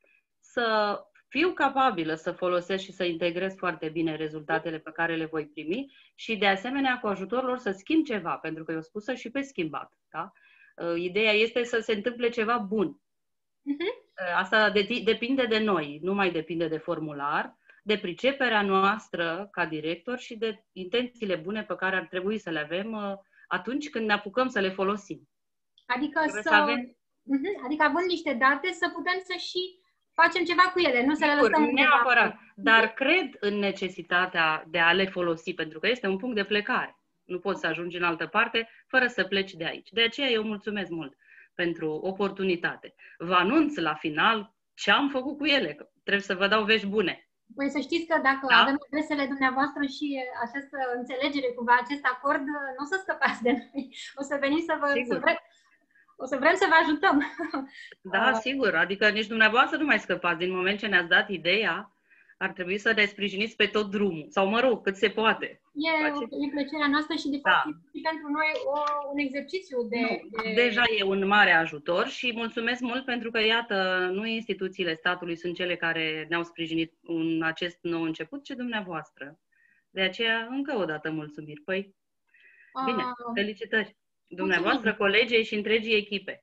să fiu capabilă să folosesc și să integrez foarte bine rezultatele pe care le voi primi și, de asemenea, cu ajutorul lor să schimb ceva, pentru că eu spusă și pe schimbat. Da? Ideea este să se întâmple ceva bun. Uh-huh. Asta de- depinde de noi, nu mai depinde de formular, de priceperea noastră ca director și de intențiile bune pe care ar trebui să le avem atunci când ne apucăm să le folosim. Adică, să, să avem... uh-huh. adică având niște date, să putem să și facem ceva cu ele, nu să le lăsăm neapărat, undeva. Dar cred în necesitatea de a le folosi, pentru că este un punct de plecare. Nu poți să ajungi în altă parte fără să pleci de aici. De aceea eu mulțumesc mult pentru oportunitate. Vă anunț la final ce am făcut cu ele, că trebuie să vă dau vești bune. Păi să știți că dacă da? avem adresele dumneavoastră și această înțelegere, cumva acest acord, nu o să scăpați de noi. O să venim să vă... Să vrem, o să vrem să vă ajutăm. Da, sigur. Adică nici dumneavoastră nu mai scăpați. Din moment ce ne-ați dat ideea, ar trebui să ne sprijiniți pe tot drumul. Sau, mă rog, cât se poate. E, e plăcerea noastră și, de fapt, da. e pentru noi o, un exercițiu de, de... Deja e un mare ajutor și mulțumesc mult pentru că, iată, nu instituțiile statului sunt cele care ne-au sprijinit în acest nou început, ci dumneavoastră. De aceea, încă o dată, mulțumiri. Păi, bine, A... felicitări. Dumneavoastră, mulțumim. Colegii și întregii echipe.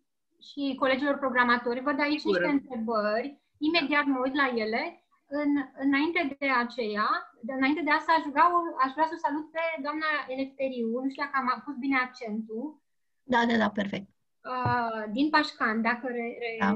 Și colegilor programatori, văd aici Sigur. niște întrebări. Imediat mă uit la ele. În, înainte de aceea, de, înainte de asta, aș vrea, aș vrea să salut pe doamna Elefteriu, nu știu dacă am pus bine accentul. Da, da, da, perfect. Uh, din Pașcan, dacă re, re, da.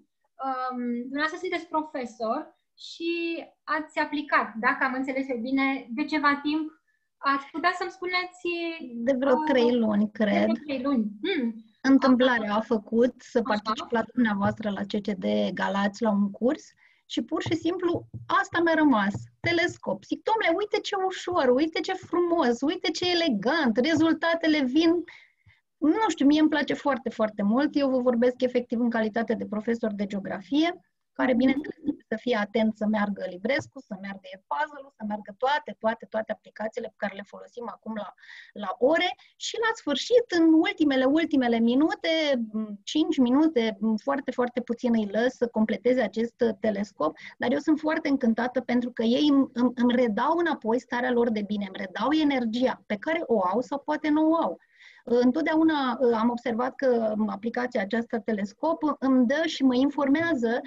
um, dumneavoastră sunteți profesor și ați aplicat, dacă am înțeles eu bine, de ceva timp. Ați putea să-mi spuneți... De vreo uh, trei luni, cred. De vreo trei luni. Hmm. Întâmplarea a făcut să particip la dumneavoastră la C C D Galați la un curs. Și pur și simplu asta mi-a rămas. Telescop. Zic, dom'le, uite ce ușor, uite ce frumos, uite ce elegant, rezultatele vin. Nu știu, mie îmi place foarte, foarte mult. Eu vă vorbesc efectiv în calitate de profesor de geografie, care, bineînțeles, să fie atent să meargă Livrescu, să meargă e-puzzle-ul, să meargă toate, toate, toate aplicațiile pe care le folosim acum la, la ore și la sfârșit, în ultimele, ultimele minute, cinci minute, foarte, foarte puțin îi lăs să completeze acest telescop, dar eu sunt foarte încântată pentru că ei îmi, îmi, îmi redau înapoi starea lor de bine, îmi redau energia pe care o au sau poate nu o au. Întotdeauna am observat că aplicația aceasta Telescop îmi dă și mă informează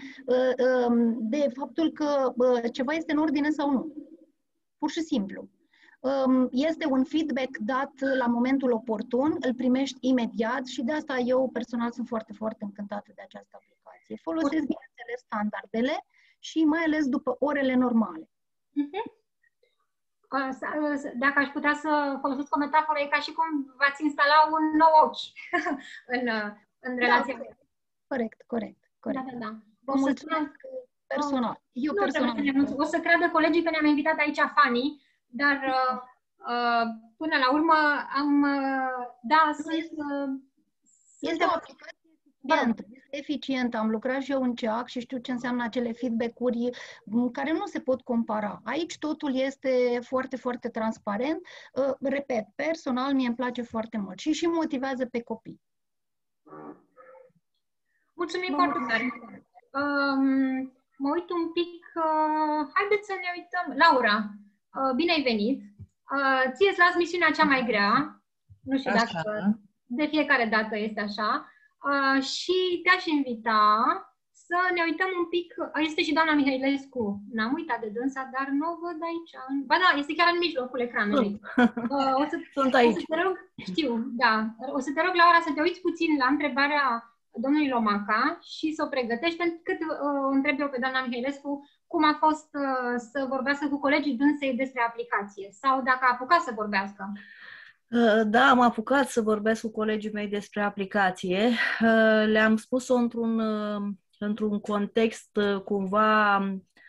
de faptul că ceva este în ordine sau nu. Pur și simplu. Este un feedback dat la momentul oportun, îl primești imediat și de asta eu personal sunt foarte, foarte încântată de această aplicație. Folosesc, bineînțeles, standardele și mai ales după orele normale. Uh-huh. Dacă aș putea să folosesc o metaforă, e ca și cum v-ați instala un nou ochi în, în relația. Da, corect, corect, corect. Da, da, da. Vă mulțumesc personal. Eu nu personal. Să o să creadă colegii că ne-am invitat aici Fanny, dar uh, până la urmă am, uh, da, sunt... Uh, este o aplicație eficientă, eficientă. Am lucrat și eu în C E A C și știu ce înseamnă acele feedback-uri care nu se pot compara. Aici totul este foarte, foarte transparent. Uh, repet, personal mie îmi place foarte mult și și motivează pe copii. Mulțumim foarte tare! Um, mă uit un pic, uh, haideți să ne uităm. Laura, uh, bine ai venit! Uh, ție îți las misiunea cea mai grea, nu știu așa. Dacă de fiecare dată este așa, uh, și te-aș invita să ne uităm un pic, uh, este și doamna Mihailescu, n-am uitat de dânsa, dar nu o văd aici. Ba da, este chiar în mijlocul ecranului. Uh, o să, Sunt aici. O să te rog, știu, da, o să te rog, Laura, să te uiți puțin la întrebarea domnului Lomaca și să o pregătești, pentru că uh, întreb eu pe doamna Mihailescu cum a fost uh, să vorbească cu colegii dânsei despre aplicație sau dacă a apucat să vorbească. Da, am apucat să vorbesc cu colegii mei despre aplicație. Le-am spus-o într-un, într-un context cumva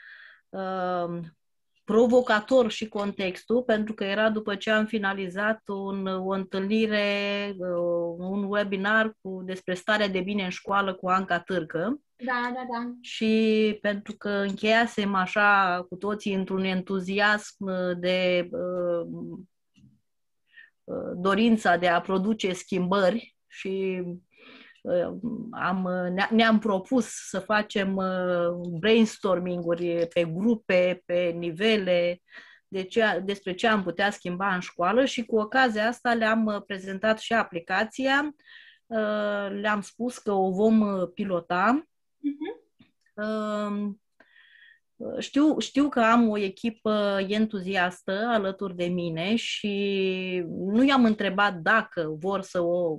provocator și contextul, pentru că era după ce am finalizat un, o întâlnire, un webinar cu, despre starea de bine în școală cu Anca Târcă. Da, da, da. Și pentru că încheiasem așa cu toții într-un entuziasm de uh, dorința de a produce schimbări și uh, am, ne-am propus să facem uh, brainstorming-uri pe grupe, pe nivele, de ce, despre ce am putea schimba în școală și cu ocazia asta le-am prezentat și aplicația, uh, le-am spus că o vom pilota. Uh-huh. Uh, Știu, știu că am o echipă entuziastă alături de mine și nu i-am întrebat dacă vor să o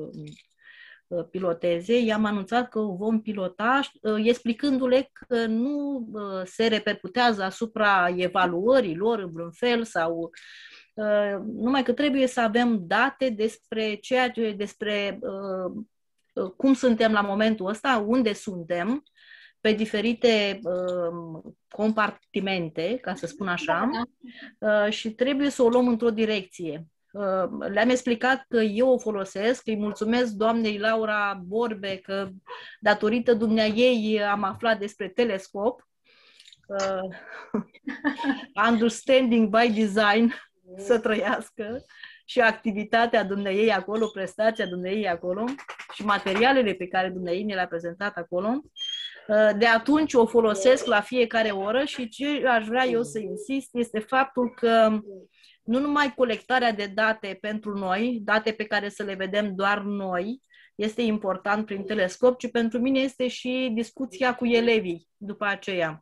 uh, piloteze, i-am anunțat că o vom pilota, uh, explicându-le că nu uh, se repercutează asupra evaluărilor în vreun fel sau uh, numai că trebuie să avem date despre ceea ce, despre uh, cum suntem la momentul ăsta, unde suntem, pe diferite uh, compartimente, ca să spun așa, uh, și trebuie să o luăm într-o direcție. Uh, le-am explicat că eu o folosesc, îi mulțumesc doamnei Laura Borbe că datorită dumneaei am aflat despre telescop. Uh, understanding by design, să trăiască, și activitatea dumneaei acolo, prestația dumneaei acolo și materialele pe care dumneaei ne le-a prezentat acolo. De atunci o folosesc la fiecare oră și ce aș vrea eu să insist este faptul că nu numai colectarea de date pentru noi, date pe care să le vedem doar noi, este important prin telescop, ci pentru mine este și discuția cu elevii după aceea.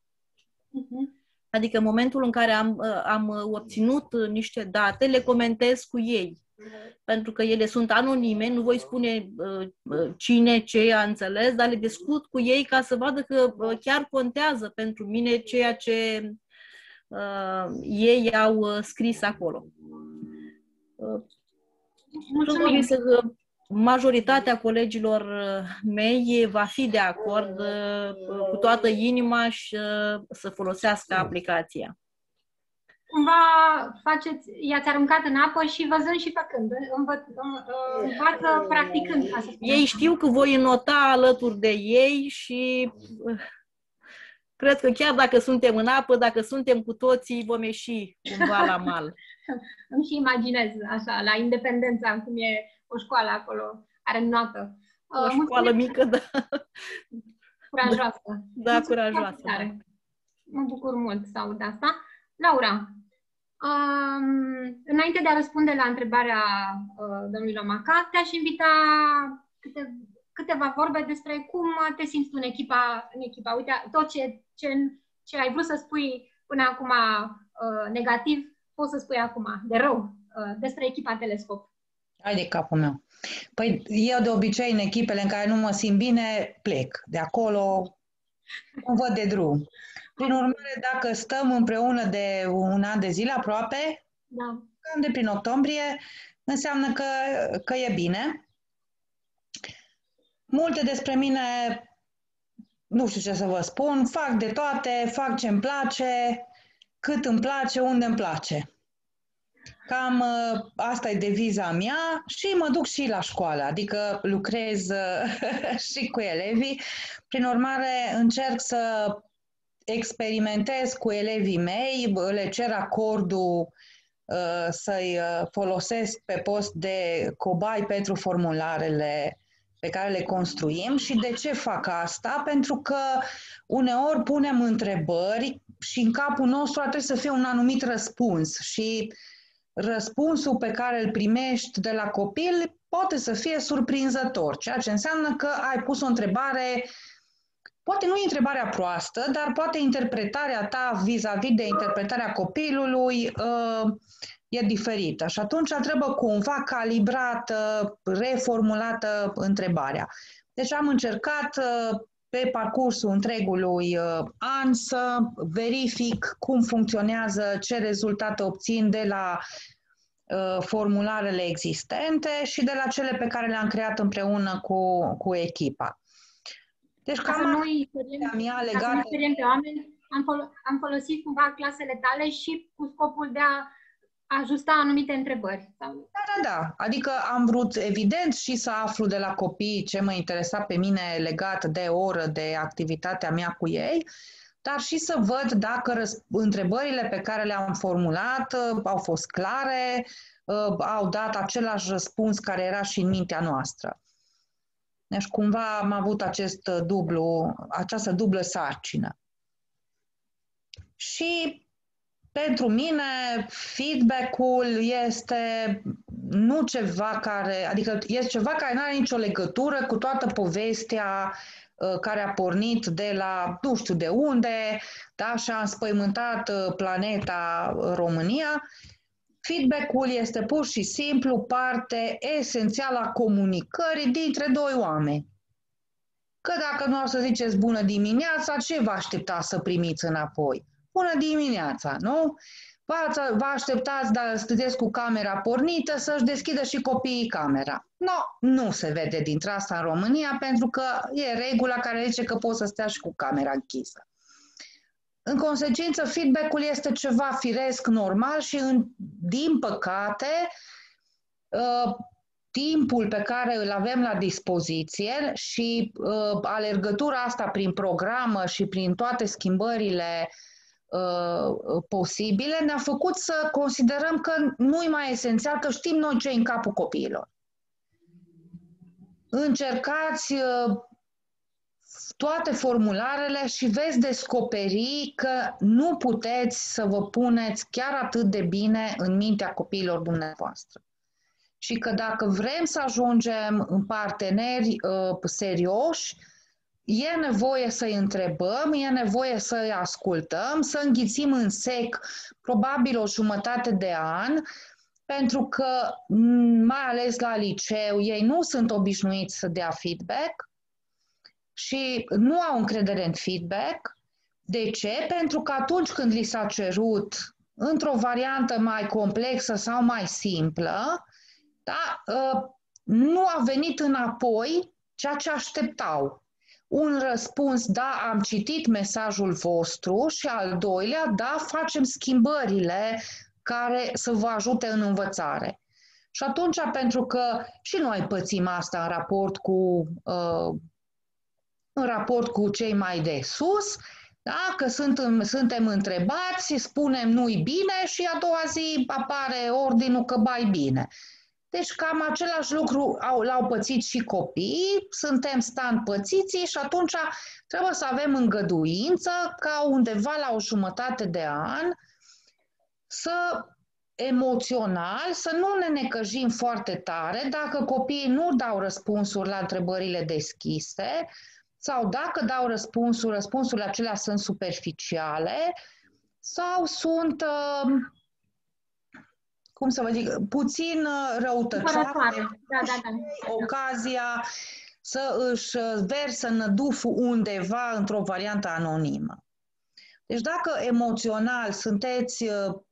Adică în momentul în care am, am obținut niște date, le comentez cu ei. Pentru că ele sunt anonime, nu voi spune uh, cine, ce a înțeles, dar le discut cu ei ca să vadă că uh, chiar contează pentru mine ceea ce uh, ei au uh, scris acolo. Uh, Mulțumim! Că majoritatea colegilor mei va fi de acord uh, cu toată inima și uh, să folosească aplicația. Cumva faceți, i-ați aruncat în apă și văzând și făcând, învă, învață practicând. Ca să ei știu că voi nota alături de ei și cred că chiar dacă suntem în apă, dacă suntem cu toții, vom ieși cumva la mal. Îmi și imaginez, așa, la Independența, cum e o școală acolo, are notă. O școală uh, mică, da. Curajoasă. Da, da, curajoasă. Da. Mă bucur mult să aud asta. Laura, um, înainte de a răspunde la întrebarea uh, domnului Lomaca, te-aș invita câte, câteva vorbe despre cum te simți tu în echipa, în echipa. Uite, tot ce, ce, ce ai vrut să spui până acum uh, negativ, poți să spui acum, de rău, uh, despre echipa Telescop. Hai de capul meu. Păi eu de obicei în echipele în care nu mă simt bine, plec. De acolo nu văd de drum. Prin urmare, dacă stăm împreună de un an de zile aproape, da. cam de prin octombrie, înseamnă că, că e bine. Multe despre mine, nu știu ce să vă spun, fac de toate, fac ce îmi place, cât îmi place, unde îmi place. Cam asta e deviza mea și mă duc și la școală, adică lucrez și cu elevii. Prin urmare, încerc să experimentez cu elevii mei, le cer acordul uh, să-i folosesc pe post de cobai pentru formularele pe care le construim. Și de ce fac asta? Pentru că uneori punem întrebări și în capul nostru ar trebui să fie un anumit răspuns și răspunsul pe care îl primești de la copil poate să fie surprinzător, ceea ce înseamnă că ai pus o întrebare. Poate nu e întrebarea proastă, dar poate interpretarea ta vis-a-vis de interpretarea copilului uh, e diferită. Și atunci trebuie cumva calibrată, reformulată întrebarea. Deci am încercat uh, pe parcursul întregului an să verific cum funcționează, ce rezultate obțin de la formularele existente și de la cele pe care le-am creat împreună cu, cu echipa. Deci cam ca să nu-i legată... pe oameni, am, fol- am folosit cumva clasele tale și cu scopul de a ajusta anumite întrebări. Da, da, da. Adică am vrut, evident, și să aflu de la copii ce mă interesa pe mine legat de oră, de activitatea mea cu ei, dar și să văd dacă răsp- întrebările pe care le-am formulat uh, au fost clare, uh, au dat același răspuns care era și în mintea noastră. Deci cumva am avut acest dublu, această dublă sarcină. Și pentru mine feedback-ul este nu ceva care, adică este ceva care nu are nicio legătură cu toată povestea uh, care a pornit de la nu știu de unde, da, și a înspăimântat uh, planeta România. Feedback-ul este pur și simplu parte esențială a comunicării dintre doi oameni. Că dacă nu o să ziceți bună dimineața, ce vă aștepta să primiți înapoi? Bună dimineața, nu? Vă așteptați, dacă stăteți cu camera pornită, să-și deschidă și copiii camera. No, nu se vede dintre asta în România, pentru că e regula care zice că poți să stea și cu camera închisă. În consecință, feedback-ul este ceva firesc, normal și, în, din păcate, uh, timpul pe care îl avem la dispoziție și uh, alergătura asta prin programă și prin toate schimbările uh, posibile ne-a făcut să considerăm că nu e mai esențial, că știm noi ce e în capul copiilor. Încercați uh, toate formularele și veți descoperi că nu puteți să vă puneți chiar atât de bine în mintea copiilor dumneavoastră. Și că dacă vrem să ajungem în parteneri uh, serioși, e nevoie să-i întrebăm, e nevoie să-i ascultăm, să înghițim în sec probabil o jumătate de an, pentru că, mai ales la liceu, ei nu sunt obișnuiți să dea feedback și nu au încredere în feedback. De ce? Pentru că atunci când li s-a cerut într-o variantă mai complexă sau mai simplă, da, nu a venit înapoi ceea ce așteptau. Un răspuns, da, am citit mesajul vostru, și al doilea, da, facem schimbările care să vă ajute în învățare. Și atunci, pentru că și noi pățim asta în raport cu, uh, în raport cu cei mai de sus, da, că suntem, suntem întrebați, spunem nu-i bine și a doua zi apare ordinul că bai bine. Deci cam același lucru au, l-au pățit și copiii, suntem stan pățiții și atunci trebuie să avem îngăduință ca undeva la o jumătate de an să emoțional, să nu ne necăjim foarte tare dacă copiii nu dau răspunsuri la întrebările deschise sau dacă dau răspunsuri, răspunsurile acelea sunt superficiale sau sunt... Uh, cum să vă zic, puțin răutăcioare, da, da, da. ocazia să își versă năduful undeva într-o variantă anonimă. Deci dacă emoțional sunteți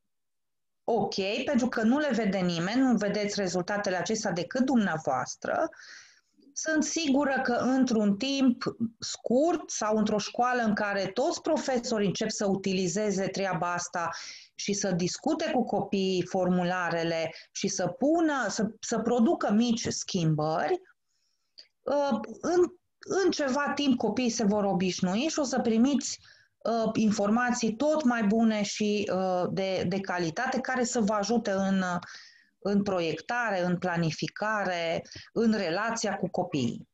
ok, pentru că nu le vede nimeni, nu vedeți rezultatele acestea decât dumneavoastră, sunt sigură că într-un timp scurt sau într-o școală în care toți profesorii încep să utilizeze treaba asta și să discute cu copiii formularele și să pună, să, să producă mici schimbări, în, în ceva timp copiii se vor obișnui și o să primiți uh, informații tot mai bune și uh, de, de calitate care să vă ajute în, în proiectare, în planificare, în relația cu copiii.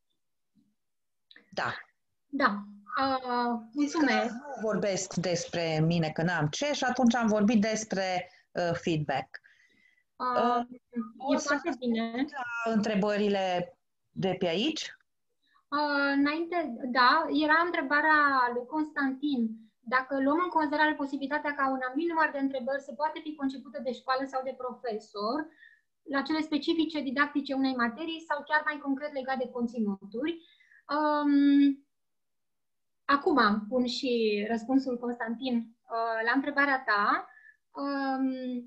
Da. Da. Uh, mulțumesc. Nu vorbesc despre mine că n-am ce și atunci am vorbit despre uh, feedback. Uh, uh, e foarte bine. La întrebările de pe aici? Uh, înainte, da, era întrebarea lui Constantin. Dacă luăm în considerare posibilitatea ca un anumit număr de întrebări să poate fi concepută de școală sau de profesor, la cele specifice didactice unei materii sau chiar mai concret legat de conținuturi, um, acum pun și răspunsul, Constantin, uh, la întrebarea ta. Um,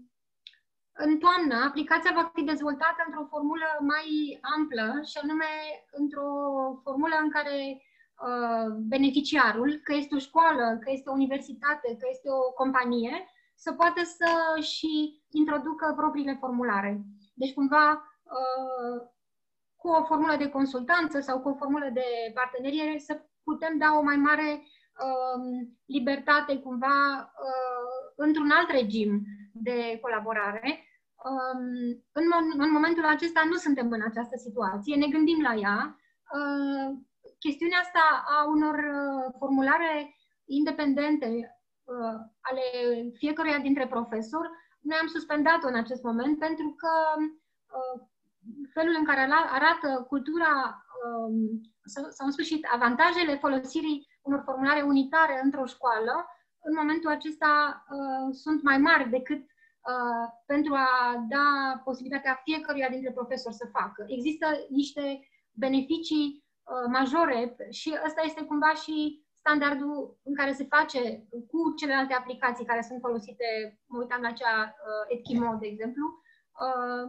în toamnă, aplicația va fi dezvoltată într-o formulă mai amplă și anume într-o formulă în care uh, beneficiarul, că este o școală, că este o universitate, că este o companie, să poată să și introducă propriile formulare. Deci, cumva, uh, cu o formulă de consultanță sau cu o formulă de parteneriere, să putem da o mai mare uh, libertate, cumva, uh, într-un alt regim de colaborare. Um, în, în momentul acesta nu suntem în această situație, ne gândim la ea. Uh, chestiunea asta a unor uh, formulare independente uh, ale fiecăruia dintre profesori, noi am suspendat-o în acest moment pentru că uh, felul în care arată cultura um, sau, în sfârșit, avantajele folosirii unor formulare unitare într-o școală, în momentul acesta uh, sunt mai mari decât uh, pentru a da posibilitatea fiecăruia dintre profesori să facă. Există niște beneficii uh, majore și ăsta este cumva și standardul în care se face cu celelalte aplicații care sunt folosite, mă uitam la cea uh, Edkimo, de exemplu. Uh,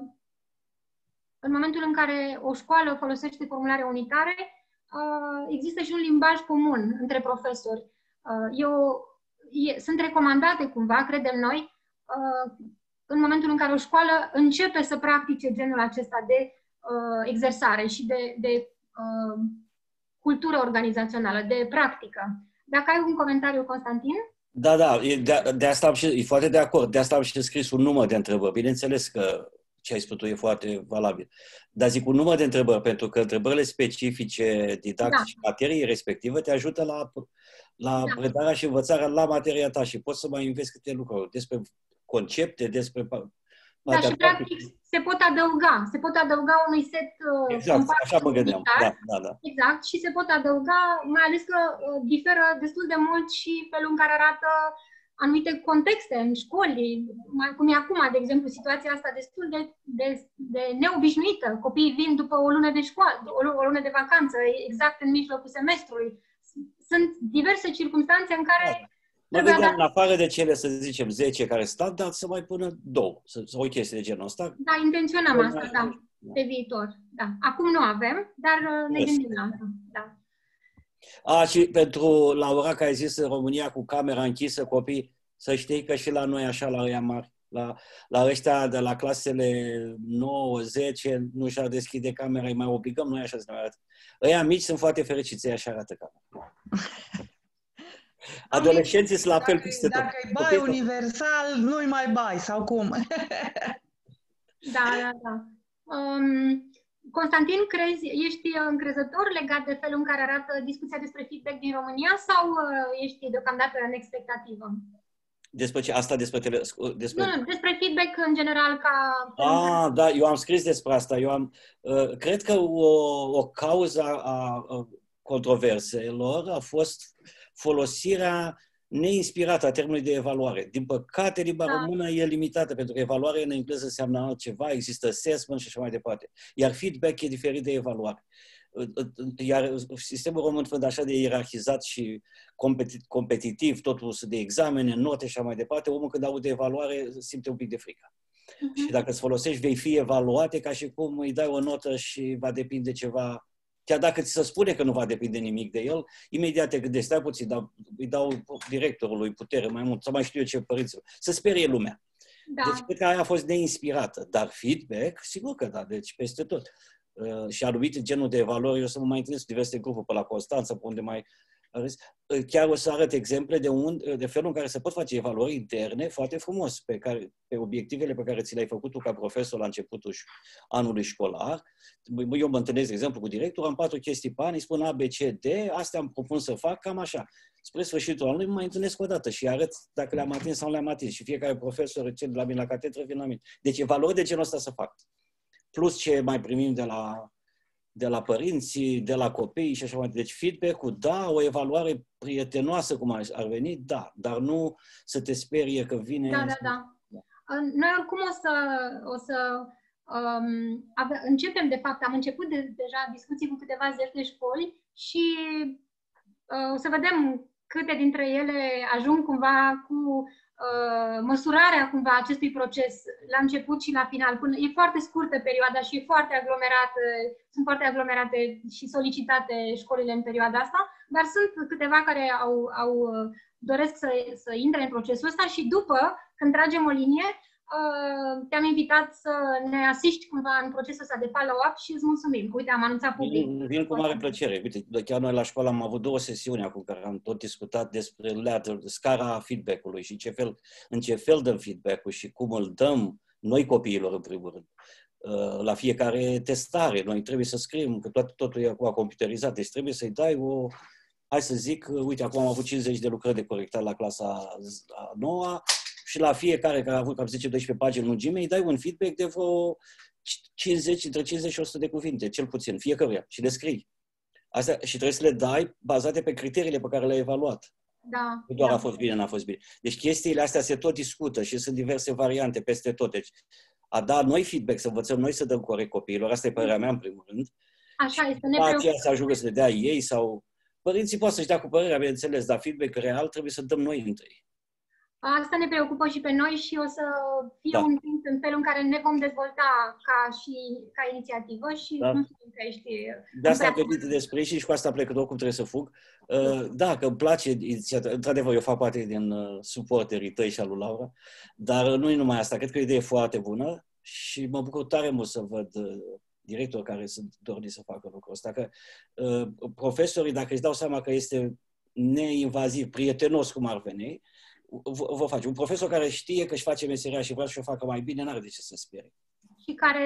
în momentul în care o școală folosește formulare unitare, uh, există și un limbaj comun între profesori. Uh, eu, e, sunt recomandate cumva, credem noi, uh, în momentul în care o școală începe să practice genul acesta de uh, exersare și de, de uh, cultură organizațională, de practică. Dacă ai un comentariu, Constantin? Da, da, de, de asta am și, e foarte de acord. De asta am și scris un număr de întrebări. Bineînțeles că ce ai spus tu e foarte valabil. Dar zic un număr de întrebări, pentru că întrebările specifice didactice da. Materiei respectivă te ajută la, la da. predarea și învățarea la materia ta și poți să mai înveți câte lucruri despre concepte, despre... Da, și practic se pot adăuga, se pot adăuga unui set... Exact, așa mă gândeam. Da, da, da. Exact, și se pot adăuga, mai ales că diferă destul de mult și felul în care arată anumite contexte în școli, cum e acum, de exemplu, situația asta destul de, de, de neobișnuită. Copiii vin după o lună de școală, o, o lună de vacanță, exact în mijlocul semestrului. Sunt diverse circunstanțe în care... Da. Mă gândeam, în afară de cele, să zicem, zece care standard, să mai pună două, sau o chestie de genul ăsta. Da, intenționăm asta, da, da, pe viitor. Da. Acum nu avem, dar ne yes. gândim la asta. Da. A, și pentru Laura, care ai zis în România cu camera închisă, copii, să știi că și la noi așa, la ăia mari, la, la ăștia de la clasele nouă, zece, nu și-ar deschide camera, îi mai obligăm noi așa să ne arată. Ăia mici sunt foarte fericiți, ei așa arată camera. Adolescenții sunt la fel peste tot. Dacă îi bai universal, nu-i mai bai, sau cum? Da, da, da. Um, Constantin, crezi, ești încrezător legat de felul în care arată discuția despre feedback din România sau ești deocamdată în expectativă? Despre ce? Asta despre tele... Despre... Nu, nu, despre feedback în general ca... Ah, da, eu am scris despre asta. Eu am, uh, cred că o, o cauză a, a controverselor a fost folosirea neinspirată a termenului de evaluare. Din păcate, limba da. română e limitată, pentru că evaluare în engleză înseamnă altceva, există assessment și așa mai departe. Iar feedback e diferit de evaluare. Iar sistemul român fiind așa de ierarhizat și competitiv, totul de examene, note și așa mai departe, omul când aude evaluare simte un pic de frică. Uh-huh. Și dacă îți folosești, vei fi evaluate ca și cum îi dai o notă și va depinde ceva. Chiar dacă ți se spune că nu va depinde nimic de el, imediat te gândești, stai puțin, dau, îi dau directorului putere mai mult, sau mai știu eu ce părinților. Să sperie lumea. Da. Deci cred că aia a fost neinspirată. Dar feedback, sigur că da, deci peste tot. Uh, și anumite genul de evaluări, eu să mă mai întâlnesc cu diverse grupuri pe la Constanța, pe unde mai... Chiar o să arăt exemple de, un, de felul în care se pot face evaluări interne foarte frumos, pe, care, pe obiectivele pe care ți le-ai făcut tu ca profesor la începutul anului școlar. Eu mă întâlnesc, de exemplu, cu directorul, am patru chestii pe an, îi spun A, B, C, D, astea am propun să fac, cam așa. Spre sfârșitul anului mă mai întâlnesc o dată și arăt dacă le-am atins sau nu le-am atins. Și fiecare profesor, cel de la mine la catedră, vine la mine. Deci evaluări de genul ăsta să fac. Plus ce mai primim de la... de la părinții, de la copii și așa mai departe. Deci feedback-ul, da, o evaluare prietenoasă cum ar veni, da, dar nu să te sperie că vine... Da, da, da. Noi oricum o să, o să um, ave, începem, de fapt, am început de, deja discuții cu câteva zeci de școli și O să vedem câte dintre ele ajung cumva cu uh, măsurarea cumva acestui proces la început și la final. Până, e foarte scurtă perioada și e foarte aglomerată, sunt foarte aglomerate și solicitate școlile în perioada asta, dar sunt câteva care au, au doresc să, să intre în procesul ăsta și după, când tragem o linie, uh, te-am invitat să ne asiști cumva în procesul ăsta de follow-up și îți mulțumim. Uite, am anunțat public. Vin, vin cu mare plăcere. Uite, chiar noi la școală am avut două sesiuni acum care am tot discutat despre ladder, scara feedback-ului și ce fel, în ce fel dăm feedback-ul și cum îl dăm noi copiilor, în primul rând. La fiecare testare, noi trebuie să scriem, că tot, totul e acum computerizat, deci trebuie să-i dai o... Hai să zic, uite, acum am avut cincizeci de lucrări de corectat la clasa a noua și la fiecare care a avut cam zece doisprezece pagini lungime, îi dai un feedback de vreo cincizeci, între cincizeci și o sută de cuvinte, cel puțin, fiecăruia, și le scrii. Astea, și trebuie să le dai bazate pe criteriile pe care le-ai evaluat. Da. Nu doar da. a fost bine, n-a fost bine. Deci chestiile astea se tot discută și sunt diverse variante peste tot. Deci a da noi feedback, să învățăm noi să dăm corect copiilor, asta e părerea mea în primul rând. Așa este. Ne aceea să ajungă să le dea ei sau... Părinții pot să-și dea cu părerea, bineînțeles, dar feedback real trebuie să dăm noi întâi. Asta ne preocupă și pe noi și o să fie da. un timp în felul în care ne vom dezvolta ca și ca inițiativă și da. nu știu că ești... De asta am gândit despre ei și cu asta plec, că oricum trebuie să fug. Uh, da, că îmi place inițiativa. Într-adevăr, eu fac parte din uh, suporterii tăi și al lui Laura, dar uh, nu e numai asta. Cred că e o idee foarte bună și mă bucur tare mult să văd uh, directori care sunt dorniți să facă lucrul ăsta. Că uh, profesorii, dacă își dau seama că este neinvaziv, prietenos cum ar veni, vă face. Un profesor care știe că își face meseria și vrea să o facă mai bine, n-are de ce să spere. Și care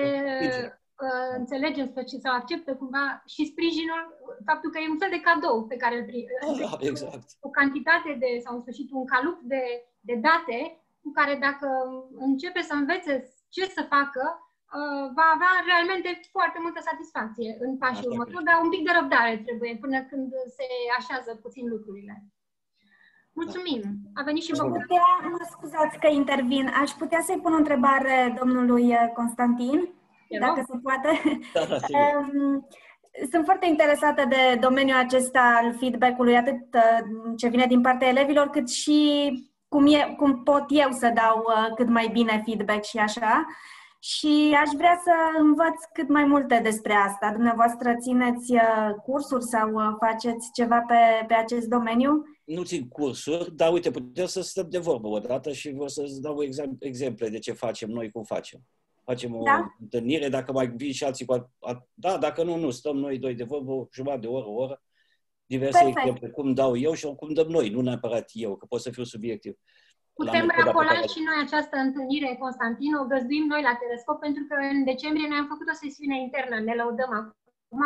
uh, înțelege sau acceptă cumva și sprijinul, faptul că e un fel de cadou pe care îl primește. Ah, exact. O cantitate de, sau în sfârșit un calup de, de date cu care dacă începe să învețe ce să facă, uh, va avea realmente foarte multă satisfacție în pașii următori, dar un pic de răbdare trebuie până când se așează puțin lucrurile. Mulțumim. A venit și vă putea, mă scuzați că intervin. Aș putea să-i pun o întrebare domnului Constantin, Eu dacă rog. se poate. Da, da, Sunt foarte interesată de domeniul acesta al feedback-ului, atât ce vine din partea elevilor, cât și cum, e, cum pot eu să dau cât mai bine feedback și așa. Și aș vrea să învăț cât mai multe despre asta. Dumneavoastră țineți cursuri sau faceți ceva pe, pe acest domeniu? Nu țin cursuri, dar uite, putem să stăm de vorbă o dată și vreau să-ți dau exemple de ce facem noi, cum facem. Facem o da? întâlnire, dacă mai vin și alții cu... A, a, da, dacă nu, nu, stăm noi doi de vorbă, o jumătate de oră, o oră, diverse Perfect. exemple, cum dau eu și cum dăm noi, nu neapărat eu, că pot să fiu subiectiv. Putem rapola și noi această întâlnire, Constantin, o găzduim noi la Telescop, pentru că în decembrie noi am făcut o sesiune internă, ne lăudăm acum,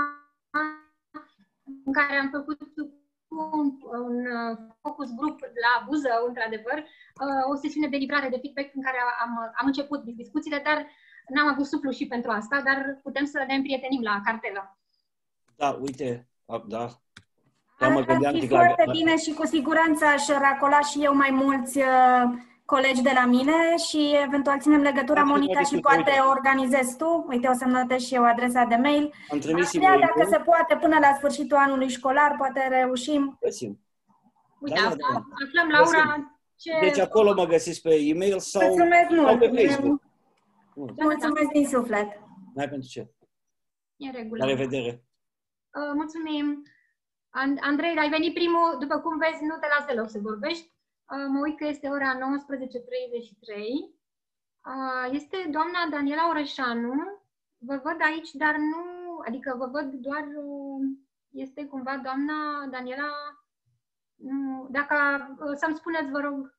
în care am făcut un, un focus group la Buzău, într-adevăr, o sesiune de livrare de feedback în care am, am început discuțiile, dar n-am avut suplu și pentru asta, dar putem să ne împrietenim la cartelă. Da, uite, da. Ar fi foarte la... bine și cu siguranță aș racola și eu mai mulți uh, colegi de la mine și eventual ținem legătura, Monica, și poate organizezi tu. Uite, o să-mi notez și eu adresa de mail. Am trimis vrea, dacă se poate, până la sfârșitul anului școlar, poate reușim. Găsim. Uite, da, asta, da. aflăm, Laura, ce... Deci acolo mă găsiți pe e-mail sau, Mulțumesc sau pe mult. Facebook. Mulțumesc din suflet. N-ai pentru ce. E în regulă. La revedere. Uh, mulțumim. Andrei, ai venit primul, după cum vezi, nu te las deloc să vorbești. Uh, mă uit că este ora nouăsprezece treizeci și trei. Uh, este doamna Daniela Orășanu. Vă văd aici, dar nu, adică vă văd doar, uh, este cumva doamna Daniela, nu, dacă uh, să-mi spuneți, vă rog.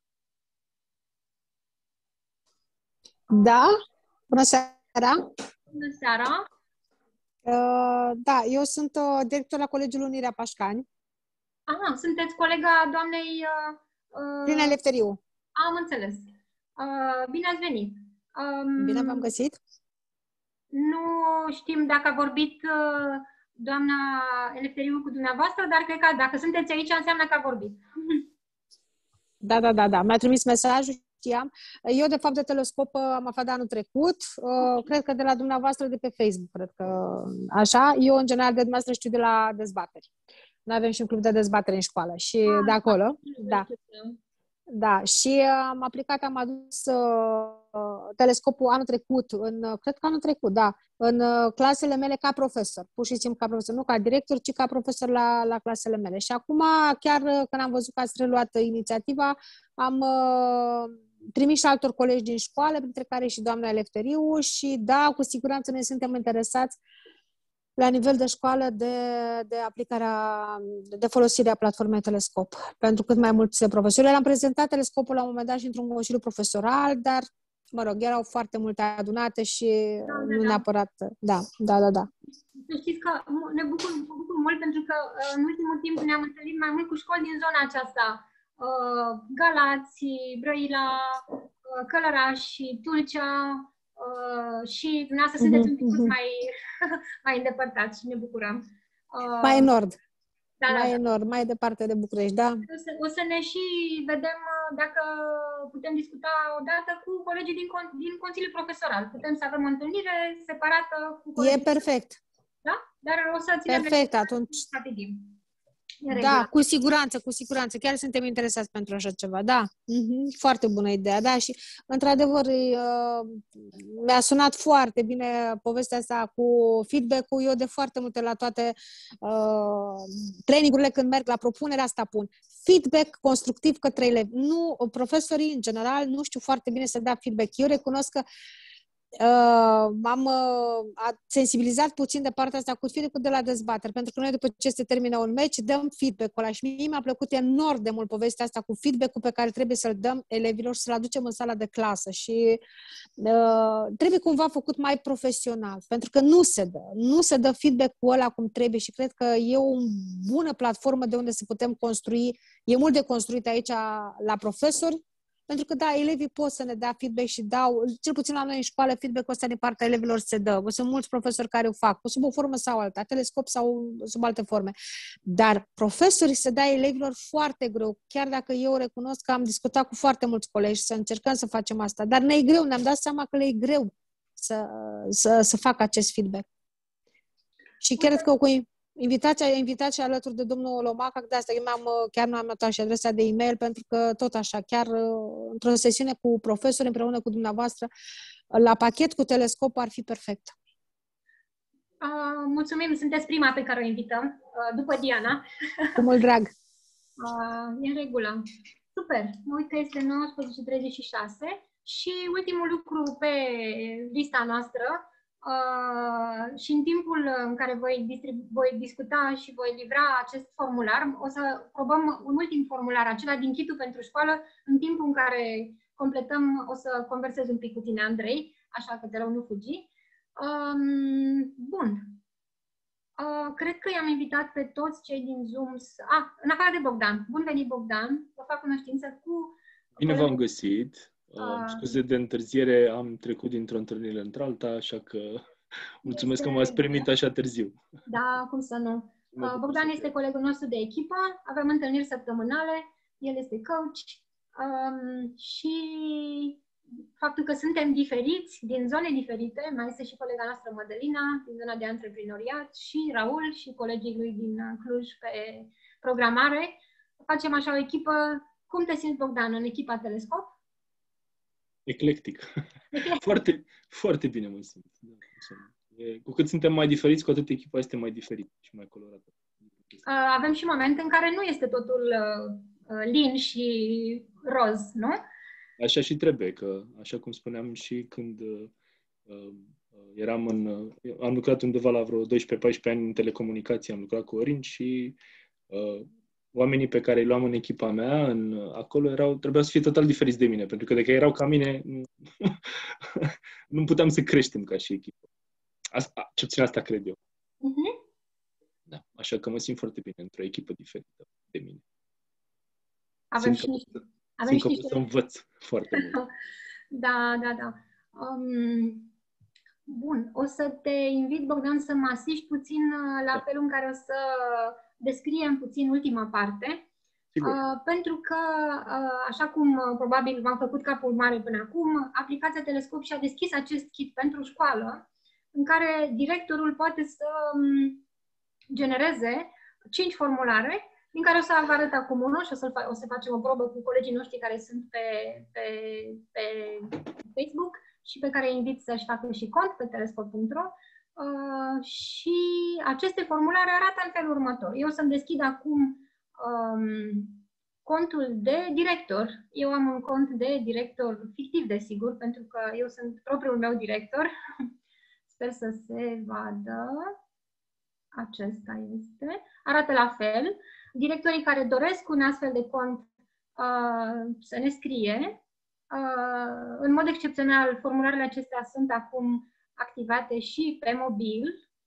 Da, bună seara. Bună seara. Uh, da, eu sunt uh, director la Colegiul Unirea Pașcani. Aha, sunteți colega doamnei... Uh, uh, Prin Elefteriu. Am înțeles. Uh, bine ați venit. Um, bine v-am găsit. Nu știm dacă a vorbit uh, doamna Elefteriu cu dumneavoastră, dar cred că dacă sunteți aici înseamnă că a vorbit. Da, da, da, da. Mi-a trimis mesajul. Știam. Eu, de fapt, de Telescop am aflat de anul trecut, uh, cred că de la dumneavoastră de pe Facebook, cred că așa. Eu, în general, de dumneavoastră știu de la dezbateri. Noi avem și un club de dezbatere în școală și ah, de acolo, da. Da, și am aplicat, am adus uh, telescopul anul trecut, în, cred că anul trecut, da, în uh, clasele mele ca profesor, pur și simplu ca profesor, nu ca director, ci ca profesor la, la clasele mele. Și acum, chiar uh, când am văzut că ați reluat inițiativa, am uh, trimis și altor colegi din școală, printre care și doamna Elefteriu, și da, cu siguranță ne suntem interesați la nivel de școală de, de aplicarea, de folosirea platformei Telescop. Pentru cât mai mulți profesori. Le-am prezentat Telescopul la un moment dat și într-un consiliu profesoral, dar, mă rog, erau foarte multe adunate și da, nu da, neapărat... Da, da, da, da. Să știți că ne bucur, mă bucur mult pentru că în ultimul timp ne-am întâlnit mai mult cu școli din zona aceasta. Galați, Brăila, Călărași, Tulcea, Uh, și dumneavoastră uh-huh, sunteți un pic uh-huh. mai, mai îndepărtați și ne bucurăm. Uh, mai în nord. Da, mai da, în nord, mai departe de București, da. O să, o să ne și vedem dacă putem discuta odată cu colegii din, din Consiliul Profesoral. Putem să avem o întâlnire separată cu colegii. E perfect. Da? Dar o să ținem perfect, atunci. strategii. Da, cu siguranță, cu siguranță. Chiar suntem interesați pentru așa ceva, da. Mm-hmm. Foarte bună ideea, da. Și, într-adevăr, uh, mi-a sunat foarte bine povestea asta cu feedback-ul. Eu de foarte multe la toate uh, trainingurile când merg la propunerea asta pun. Feedback constructiv către elevi. Nu, profesorii, în general, nu știu foarte bine să dea feedback. Eu recunosc că Uh, m-am uh, sensibilizat puțin de partea asta cu feedback-ul de la dezbateri, pentru că noi după ce se termină un meci dăm feedback-ul ăla și mie mi-a plăcut enorm de mult povestea asta cu feedback-ul pe care trebuie să-l dăm elevilor și să-l aducem în sala de clasă și uh, trebuie cumva făcut mai profesional, pentru că nu se dă, nu se dă feedback-ul ăla cum trebuie și cred că e o bună platformă de unde să putem construi, e mult de construit aici la profesori. Pentru că, da, elevii pot să ne dea feedback și dau, cel puțin la noi în școală, feedback-ul ăsta din partea elevilor se dă. Sunt mulți profesori care o fac, sub o formă sau alta, telescop sau sub alte forme. Dar profesorii se dea elevilor foarte greu, chiar dacă eu recunosc că am discutat cu foarte mulți colegi să încercăm să facem asta. Dar ne-e greu, ne-am dat seama că le-e greu să, să, să facă acest feedback. Și cred că cu invitația e invitat și alături de domnul Lomaca, de asta eu mi-am, chiar mi-am notat și adresa de e-mail, pentru că tot așa, chiar într-o sesiune cu profesori împreună cu dumneavoastră, la pachet cu telescop ar fi perfect. Uh, mulțumim, sunteți prima pe care o invităm, uh, după Diana. Cu mult drag. Uh, e în regulă. Super, mă uit că este nouăsprezece și treizeci și șase și ultimul lucru pe lista noastră. Uh, și în timpul în care voi, distribu- voi discuta și voi livra acest formular, o să probăm un ultim formular, acela din kit-ul pentru școală, în timpul în care completăm, o să conversez un pic cu tine, Andrei, așa că te rog, nu fugi. Um, bun. Uh, cred că i-am invitat pe toți cei din Zoom, ah, în afară de Bogdan. Bun venit, Bogdan, vă fac cunoștință cu... Bine v-am găsit. Uh, scuze de întârziere, am trecut dintr-o întâlnire într-alta, așa că mulțumesc este... că m-ați primit așa târziu. Da, cum să nu. Uh, Bogdan este colegul nostru de echipă, avem întâlniri săptămânale, el este coach um, și faptul că suntem diferiți, din zone diferite, mai este și colega noastră Mădălina, din zona de antreprenoriat, și Raul și colegii lui din Cluj pe programare. Facem așa o echipă. Cum te simți, Bogdan, în echipa Telescop? Eclectic. foarte, foarte bine mă simt. Cu cât suntem mai diferiți, cu atât echipa este mai diferită și mai colorată. Avem și momente în care nu este totul lin și roz, nu? Așa și trebuie, că așa cum spuneam și când uh, eram în... Uh, am lucrat undeva la vreo doisprezece paisprezece ani în telecomunicații, am lucrat cu Orange și uh, oamenii pe care îi luam în echipa mea, în, acolo, erau, trebuiau să fie total diferiți de mine, pentru că dacă erau ca mine, nu, nu puteam să creștem ca și echipă. Asta, ce puțin asta cred eu. Uh-huh. Da, așa că mă simt foarte bine într-o echipă diferită de mine. Avem simt și că, niște... Avem simt și că pot să învăț foarte mult. Da, da, da. Um, bun, o să te invit, Bogdan, să mă asiști puțin la da. felul în care o să descriem puțin ultima parte. Uh, pentru că, uh, așa cum uh, probabil v-am făcut capul mare până acum, aplicația Telescop și-a deschis acest kit pentru școală, în care directorul poate să um, genereze cinci formulare, din care o să vă arăt acum unul și o să, o să facem o probă cu colegii noștri care sunt pe, pe, pe Facebook și pe care îi invit să-și facă și cont pe telescop punct ro. Uh, și aceste formulare arată în felul următor. Eu o să-mi deschid acum um, contul de director. Eu am un cont de director fictiv, desigur, pentru că eu sunt propriul meu director. Sper să se vadă. Acesta este. Arată la fel. Directorii care doresc un astfel de cont uh, să ne scrie. Uh, în mod excepțional, formularele acestea sunt acum activate și pe mobil.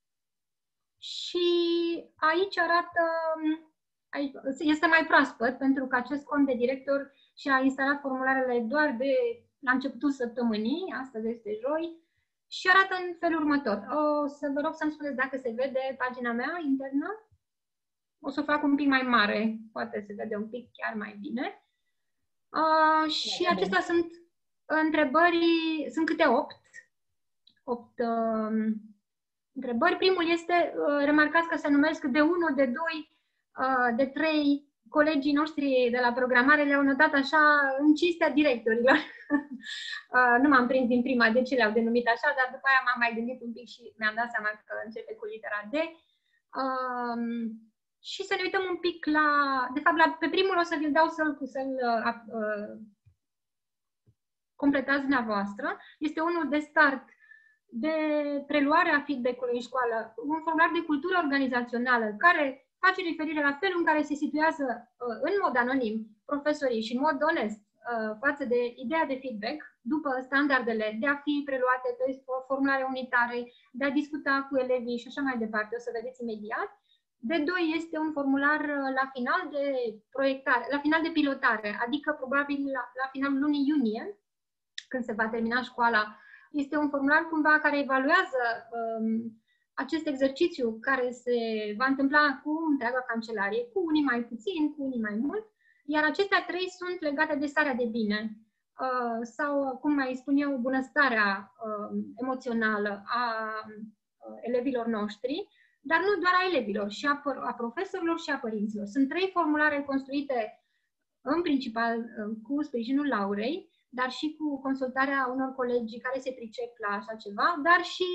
Și aici arată, aici, este mai proaspăt, pentru că acest cont de director și-a instalat formularele doar de la începutul săptămânii, astăzi este joi, și arată în felul următor. O să vă rog să-mi spuneți dacă se vede pagina mea internă. O să o fac un pic mai mare, poate se vede un pic chiar mai bine. Uh, și acestea sunt întrebări, sunt câte opt. opt uh, întrebări. Primul este, uh, remarcați că se numesc de unu, de doi, uh, de trei. Colegii noștri de la programare le-au notat așa în cinstea directorilor. uh, nu m-am prins din prima de ce le-au denumit așa, dar după aia m-am mai gândit un pic și mi-am dat seama că începe cu litera D. Uh, și să ne uităm un pic la... De fapt, la, pe primul o să vi-l dau să-l să-l uh, uh, completați dumneavoastră. Este unul de start de preluare a feedback-ului în școală, un formular de cultură organizațională care face referire la felul în care se situează uh, în mod anonim profesorii și în mod onest uh, față de ideea de feedback, după standardele de a fi preluate pe formulare unitare, de a discuta cu elevii și așa mai departe, o să vedeți imediat. De doi este un formular uh, la final de proiectare, la final de pilotare, adică probabil la, la finalul lunii iunie, când se va termina școala. Este un formular cumva care evaluează um, acest exercițiu care se va întâmpla cu întreaga cancelarie, cu unii mai puțin, cu unii mai mult, iar acestea trei sunt legate de starea de bine uh, sau, cum mai spun eu, bunăstarea uh, emoțională a uh, elevilor noștri, dar nu doar a elevilor, și a, a profesorilor și a părinților. Sunt trei formulare construite în principal uh, cu sprijinul Laurei, dar și cu consultarea unor colegi care se pricep la așa ceva, dar și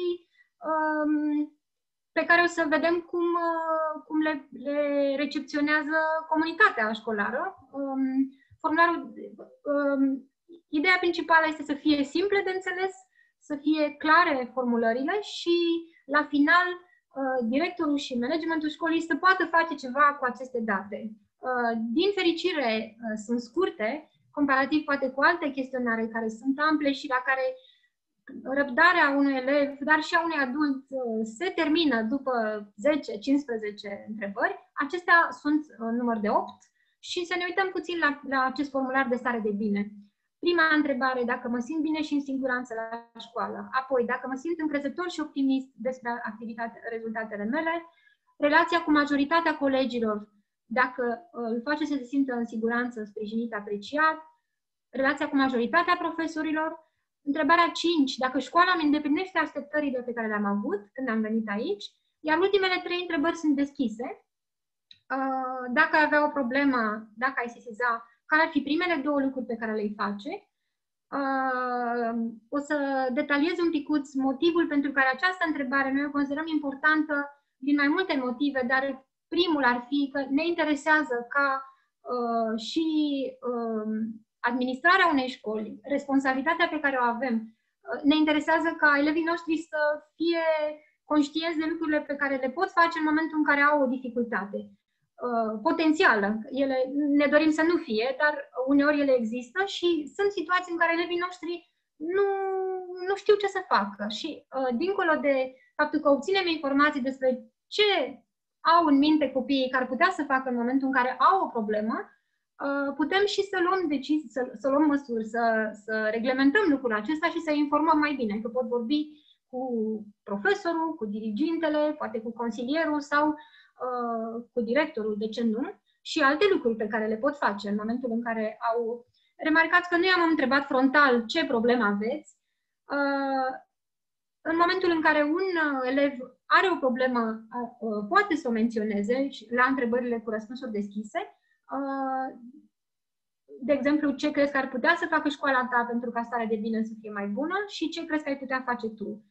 um, pe care o să vedem cum, uh, cum le, le recepționează comunitatea școlară. Um, formularul, um, ideea principală este să fie simple de înțeles, să fie clare formulările și, la final, uh, directorul și managementul școlii să poată face ceva cu aceste date. Uh, din fericire, uh, sunt scurte, comparativ poate cu alte chestionare care sunt ample și la care răbdarea unui elev, dar și a unui adult se termină după zece cincisprezece întrebări. Acestea sunt în număr de opt și să ne uităm puțin la, la acest formular de stare de bine. Prima întrebare, dacă mă simt bine și în siguranță la școală. Apoi, dacă mă simt încrezător și optimist despre activitate, rezultatele mele. Relația cu majoritatea colegilor, dacă îl face să se simtă în siguranță, sprijinit, apreciat. Relația cu majoritatea profesorilor. Întrebarea cinci, dacă școala îmi îndeplinește așteptările pe care le-am avut când am venit aici. Iar ultimele trei întrebări sunt deschise. Dacă ai avea o problemă, dacă ai sesiza, care ar fi primele două lucruri pe care le-ai face. O să detaliez un picuț motivul pentru care această întrebare noi o considerăm importantă din mai multe motive, dar primul ar fi că ne interesează ca uh, și uh, administrarea unei școli, responsabilitatea pe care o avem, uh, ne interesează ca elevii noștri să fie conștienți de lucrurile pe care le pot face în momentul în care au o dificultate uh, potențială. Ele, ne dorim să nu fie, dar uneori ele există și sunt situații în care elevii noștri nu, nu știu ce să facă. Și uh, dincolo de faptul că obținem informații despre ce au în minte copiii care ar putea să facă în momentul în care au o problemă, putem și să luăm decizii, să, să luăm măsuri, să, să reglementăm lucrul acesta și să informăm mai bine, că pot vorbi cu profesorul, cu dirigintele, poate cu consilierul sau uh, cu directorul, de ce nu, și alte lucruri pe care le pot face în momentul în care au... Remarcați că nu i-am întrebat frontal ce problemă aveți. Uh, în momentul în care un elev are o problemă, poate să o menționeze la întrebările cu răspunsuri deschise. De exemplu, ce crezi că ar putea să facă școala ta pentru ca starea de bine să fie mai bună și ce crezi că ai putea face tu.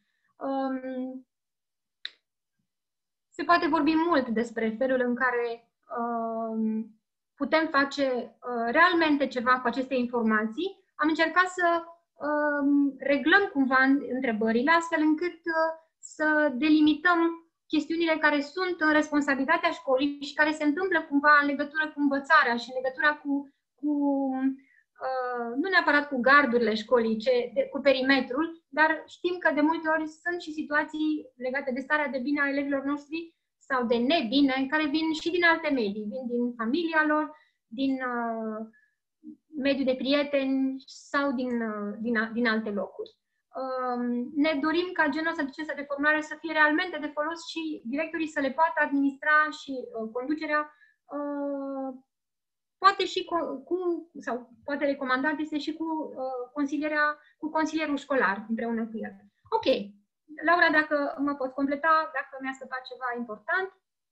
Se poate vorbi mult despre felul în care putem face realmente ceva cu aceste informații. Am încercat să reglăm cumva întrebările astfel încât să delimităm chestiunile care sunt în responsabilitatea școlii și care se întâmplă cumva în legătură cu învățarea și în legătura cu, cu nu neapărat cu gardurile școlii, ci cu perimetrul, dar știm că de multe ori sunt și situații legate de starea de bine a elevilor noștri sau de nebine, care vin și din alte medii, vin din familia lor, din uh, mediul de prieteni sau din, uh, din, din alte locuri. Uh, ne dorim ca genul ăsta de formulare să fie realmente de folos și directorii să le poată administra și uh, conducerea uh, poate și cu, cu, sau poate recomandat este și cu, uh, consilierea, cu consilierul școlar împreună cu el. Ok. Laura, dacă mă poți completa, dacă mi-a scăpat ceva important.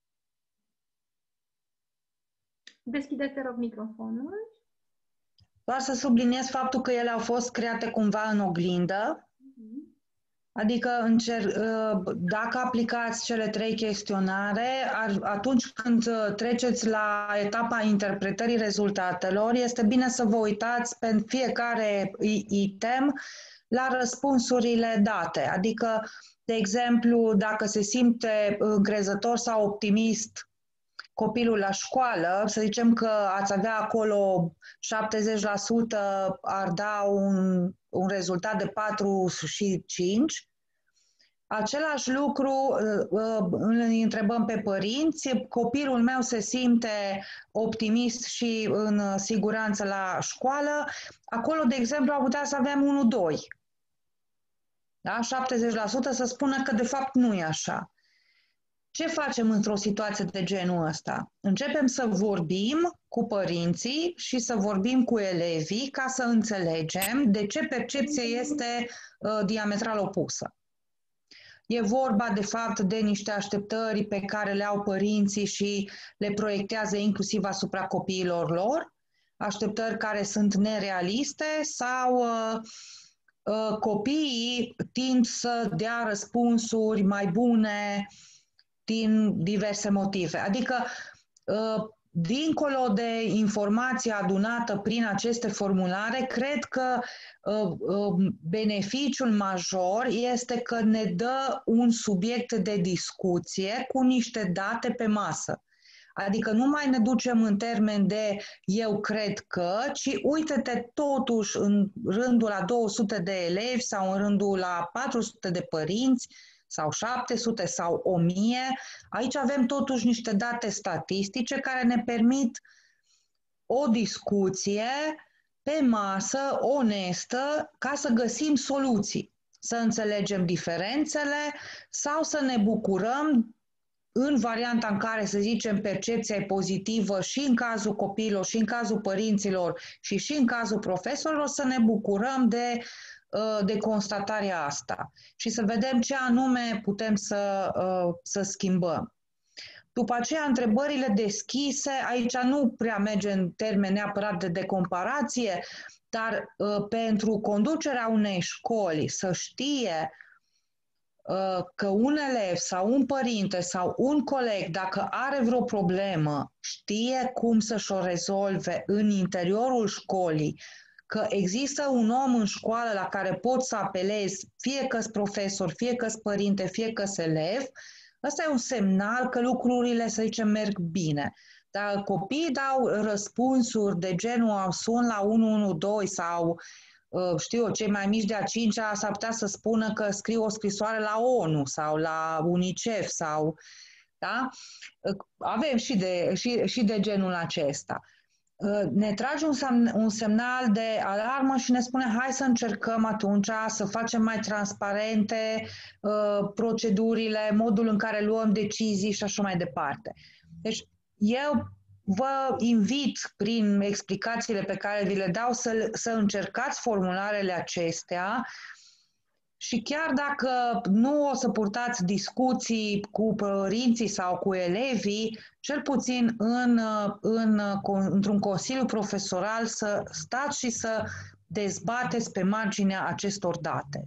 Deschideți, te rog, microfonul. Doar să subliniez faptul că ele au fost create cumva în oglindă. Adică, dacă aplicați cele trei chestionare, atunci când treceți la etapa interpretării rezultatelor, este bine să vă uitați pe fiecare item la răspunsurile date. Adică, de exemplu, dacă se simte încrezător sau optimist copilul la școală, să zicem că ați avea acolo șaptezeci la sută ar da un, un rezultat de patru și cinci. Același lucru îl întrebăm pe părinți, copilul meu se simte optimist și în siguranță la școală, acolo, de exemplu, ar putea să avem unu doi. Da? șaptezeci la sută să spună că de fapt nu e așa. Ce facem într-o situație de genul ăsta? Începem să vorbim cu părinții și să vorbim cu elevii ca să înțelegem de ce percepție este uh, diametral opusă. E vorba, de fapt, de niște așteptări pe care le au părinții și le proiectează inclusiv asupra copiilor lor, așteptări care sunt nerealiste sau uh, uh, copiii tind să dea răspunsuri mai bune din diverse motive. Adică, uh, dincolo de informația adunată prin aceste formulare, cred că uh, uh, beneficiul major este că ne dă un subiect de discuție cu niște date pe masă. Adică nu mai ne ducem în termen de eu cred că, ci uite-te totuși în rândul la două sute de elevi sau în rândul la patru sute de părinți sau șapte sute sau o mie, aici avem totuși niște date statistice care ne permit o discuție pe masă, onestă, ca să găsim soluții, să înțelegem diferențele sau să ne bucurăm în varianta în care, să zicem, percepția e pozitivă și în cazul copiilor, și în cazul părinților, și și în cazul profesorilor, să ne bucurăm de de constatarea asta și să vedem ce anume putem să, să schimbăm. După aceea, întrebările deschise, aici nu prea merge în termen neapărat de, de comparație, dar pentru conducerea unei școli să știe că un elev sau un părinte sau un coleg, dacă are vreo problemă, știe cum să-și o rezolve în interiorul școlii, că există un om în școală la care poți să apelezi, fie că-s profesor, fie că-s părinte, fie că-s elev, ăsta e un semnal că lucrurile, să zicem, merg bine. Dar copiii dau răspunsuri de genul sun la unu unu doi sau, știu eu, cei mai mici de a cincea s-ar putea să spună că scriu o scrisoare la ONU sau la UNICEF sau, da? Avem și de, și, și de genul acesta. Ne trage un, semn, un semnal de alarmă și ne spune hai să încercăm atunci să facem mai transparente uh, procedurile, modul în care luăm decizii și așa mai departe. Deci eu vă invit prin explicațiile pe care vi le dau să, să încercați formularele acestea Și chiar dacă nu o să purtați discuții cu părinții sau cu elevii, cel puțin în, în, într-un consiliu profesoral să stați și să dezbateți pe marginea acestor date.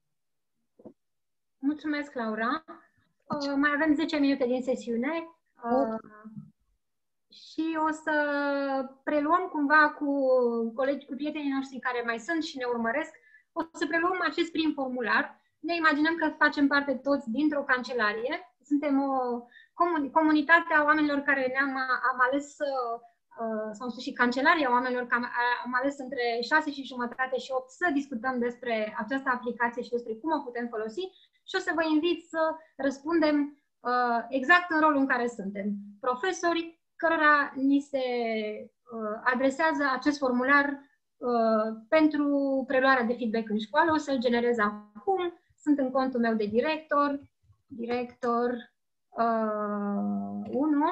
Mulțumesc, Laura. Uh, mai avem zece minute din sesiune uh, și o să preluăm cumva cu colegi, cu prietenii noștri care mai sunt și ne urmăresc. O să preluăm acest prim formular. Ne imaginăm că facem parte toți dintr-o cancelarie. Suntem o comun- comunitate a oamenilor care ne-am am ales, uh, sau în sfârșit cancelaria oamenilor care am ales între șase și jumătate și opt să discutăm despre această aplicație și despre cum o putem folosi și o să vă invit să răspundem uh, exact în rolul în care suntem. Profesori cărora ni se uh, adresează acest formular Uh, pentru preluarea de feedback în școală. O să-l generez acum. Sunt în contul meu de director. Director uh, unu.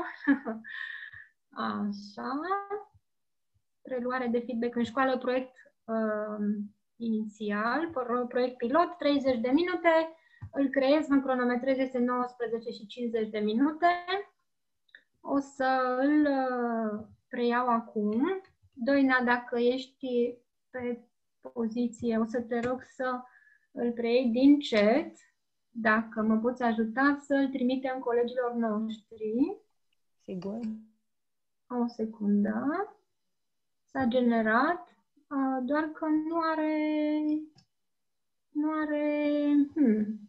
Așa. Preluare de feedback în școală, proiect uh, inițial, proiect pilot, treizeci de minute. Îl creez, mă cronometrez, este nouăsprezece și cincizeci de minute. O să îl uh, preiau acum. Doina, dacă ești pe poziție, o să te rog să îl preiei din chat, dacă mă poți ajuta să-l trimitem colegilor noștri. Sigur. O secundă. S-a generat, doar că nu are... Nu are... Hmm.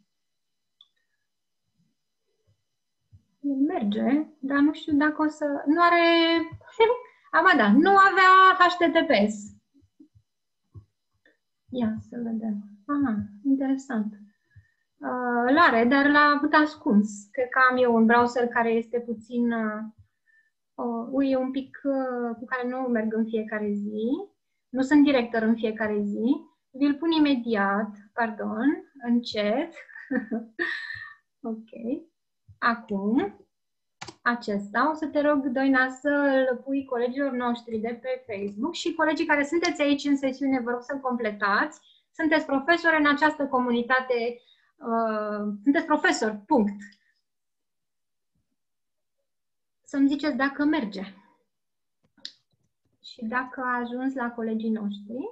El merge, dar nu știu dacă o să... Nu are... Aba da, nu avea H T T P S. Ia să vedem. Aha, interesant. Uh, l-are, dar l-a avut ascuns. Cred că am eu un browser care este puțin... Uh, uh, e un pic uh, cu care nu merg în fiecare zi. Nu sunt director în fiecare zi. Vi-l pun imediat, pardon, în chat. Ok. Acum... acesta. O să te rog, Doina, să-l pui colegilor noștri de pe Facebook și colegii care sunteți aici în sesiune, vă rog să-l completați. Sunteți profesori în această comunitate, uh, sunteți profesori, punct. Să-mi ziceți dacă merge și dacă a ajuns la colegii noștri.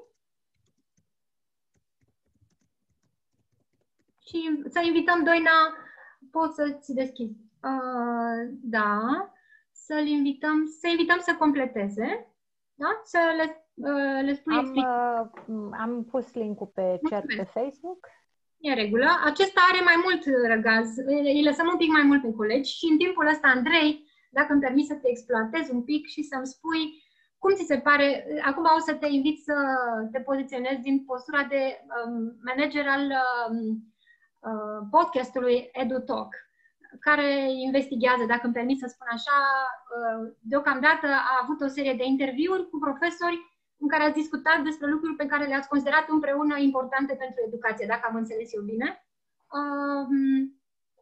Și să invităm, Doina, poți să-ți deschizi. Uh, da, să-l invităm, să invităm să completeze, da? Să le, uh, le spui. Am, uh, am pus link-ul pe chat pe Facebook. E în regulă. Acesta are mai mult răgaz. Îi lăsăm un pic mai mult pe colegi și în timpul ăsta, Andrei, dacă îmi permiți să te exploatez un pic și să-mi spui cum ți se pare. Acum o să te invit să te poziționezi din postura de um, manager al um, uh, podcastului EduTalk, care investigează, dacă îmi permit să spun așa, deocamdată a avut o serie de interviuri cu profesori în care ați discutat despre lucruri pe care le-ați considerat împreună importante pentru educație, dacă am înțeles eu bine. Um...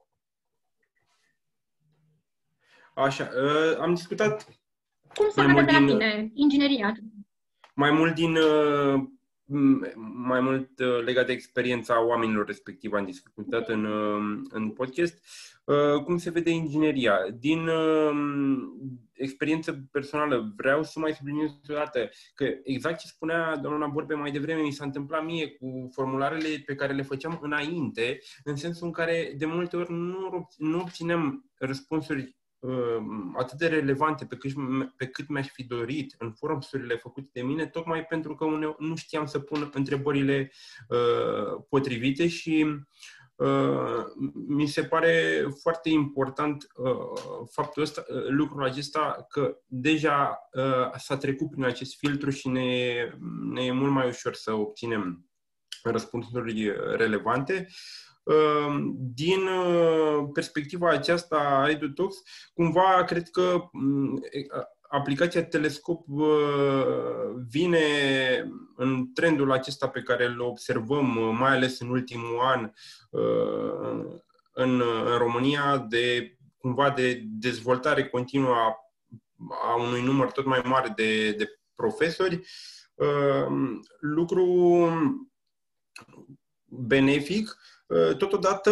Așa, am discutat cum se arată de la tine ingineria? Mai mult din mai mult legat de experiența oamenilor respectiv am discutat în, în podcast. Cum se vede ingineria? Din experiență personală vreau să mai subliniez o dată că exact ce spunea doamna Borbe mai devreme, mi s-a întâmplat mie cu formularele pe care le făceam înainte, în sensul în care de multe ori nu, nu obțineam răspunsuri atât de relevante pe cât, pe cât mi-aș fi dorit în forumurile făcute de mine, tocmai pentru că uneori nu știam să pun întrebările uh, potrivite și uh, mi se pare foarte important uh, faptul ăsta, uh, lucrul acesta, că deja uh, s-a trecut prin acest filtru și ne, ne e mult mai ușor să obținem răspunsuri relevante. Din perspectiva aceasta a EduTalks, cumva cred că aplicația Telescop vine în trendul acesta pe care îl observăm, mai ales în ultimul an în România, de cumva de dezvoltare continuă a, a unui număr tot mai mare de, de profesori. Lucru benefic. Totodată,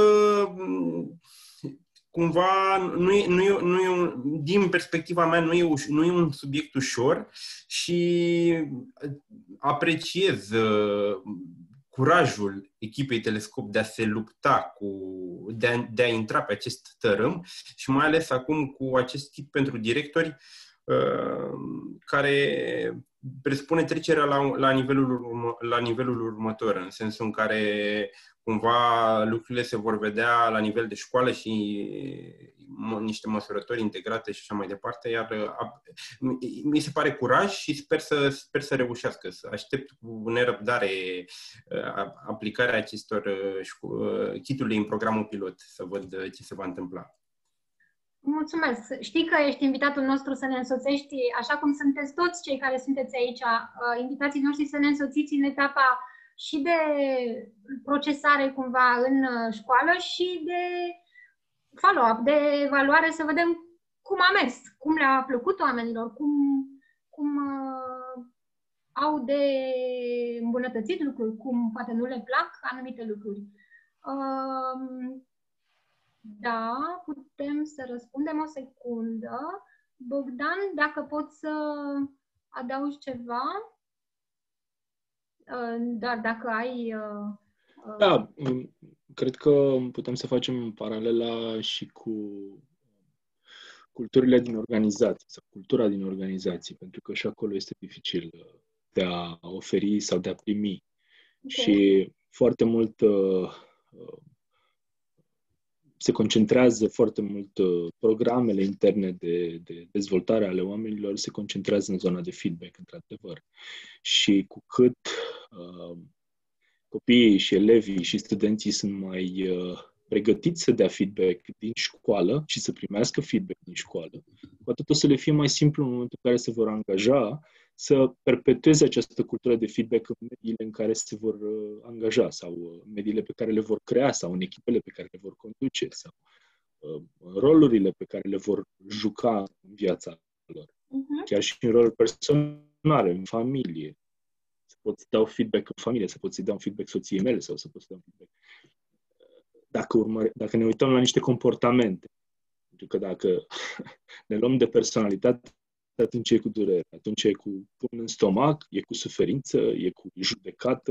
cumva, nu e, nu e, nu e un, din perspectiva mea, nu e, uș, nu e un subiect ușor și apreciez uh, curajul echipei Telescop de a se lupta, cu, de, a, de a intra pe acest tărâm și mai ales acum cu acest tip pentru directori uh, care presupune trecerea la, la, nivelul urmă, la nivelul următor, în sensul în care cumva lucrurile se vor vedea la nivel de școală și niște măsurători integrate și așa mai departe, iar mi se pare curaj și sper să, sper să reușească. Să aștept cu nerăbdare aplicarea acestor kitului în programul pilot, să văd ce se va întâmpla. Mulțumesc! Știi că ești invitatul nostru să ne însoțești, așa cum sunteți toți cei care sunteți aici, invitații noștri să ne însoțiți în etapa și de procesare cumva în școală și de follow-up, de evaluare, să vedem cum a mers, cum le-a plăcut oamenilor, cum, cum uh, au de îmbunătățit lucruri, cum poate nu le plac anumite lucruri. Uh, da, putem să răspundem o secundă. Bogdan, dacă poți să adaugi ceva? Dar dacă ai... Da, cred că putem să facem paralela și cu culturile din organizații sau cultura din organizații, pentru că și acolo este dificil de a oferi sau de a primi. Okay. Și foarte mult se concentrează foarte mult programele interne de, de dezvoltare ale oamenilor se concentrează în zona de feedback, într-adevăr. Și cu cât uh, copiii și elevii și studenții sunt mai uh, pregătiți să dea feedback din școală și să primească feedback din școală, cu atât o să le fie mai simplu în momentul în care se vor angaja să perpetueze această cultură de feedback în mediile în care se vor uh, angaja sau uh, mediile pe care le vor crea sau în echipele pe care le vor conduce sau uh, rolurile pe care le vor juca în viața lor. Uh-huh. Chiar și în roluri personale, în familie. Să pot să dau feedback în familie, să pot să-i dau un feedback soției mele sau să pot să dau un feedback. Dacă, urmăre, dacă ne uităm la niște comportamente, pentru că dacă ne luăm de personalitate, atunci e cu durere, atunci e cu pumn în stomac, e cu suferință, e cu judecată,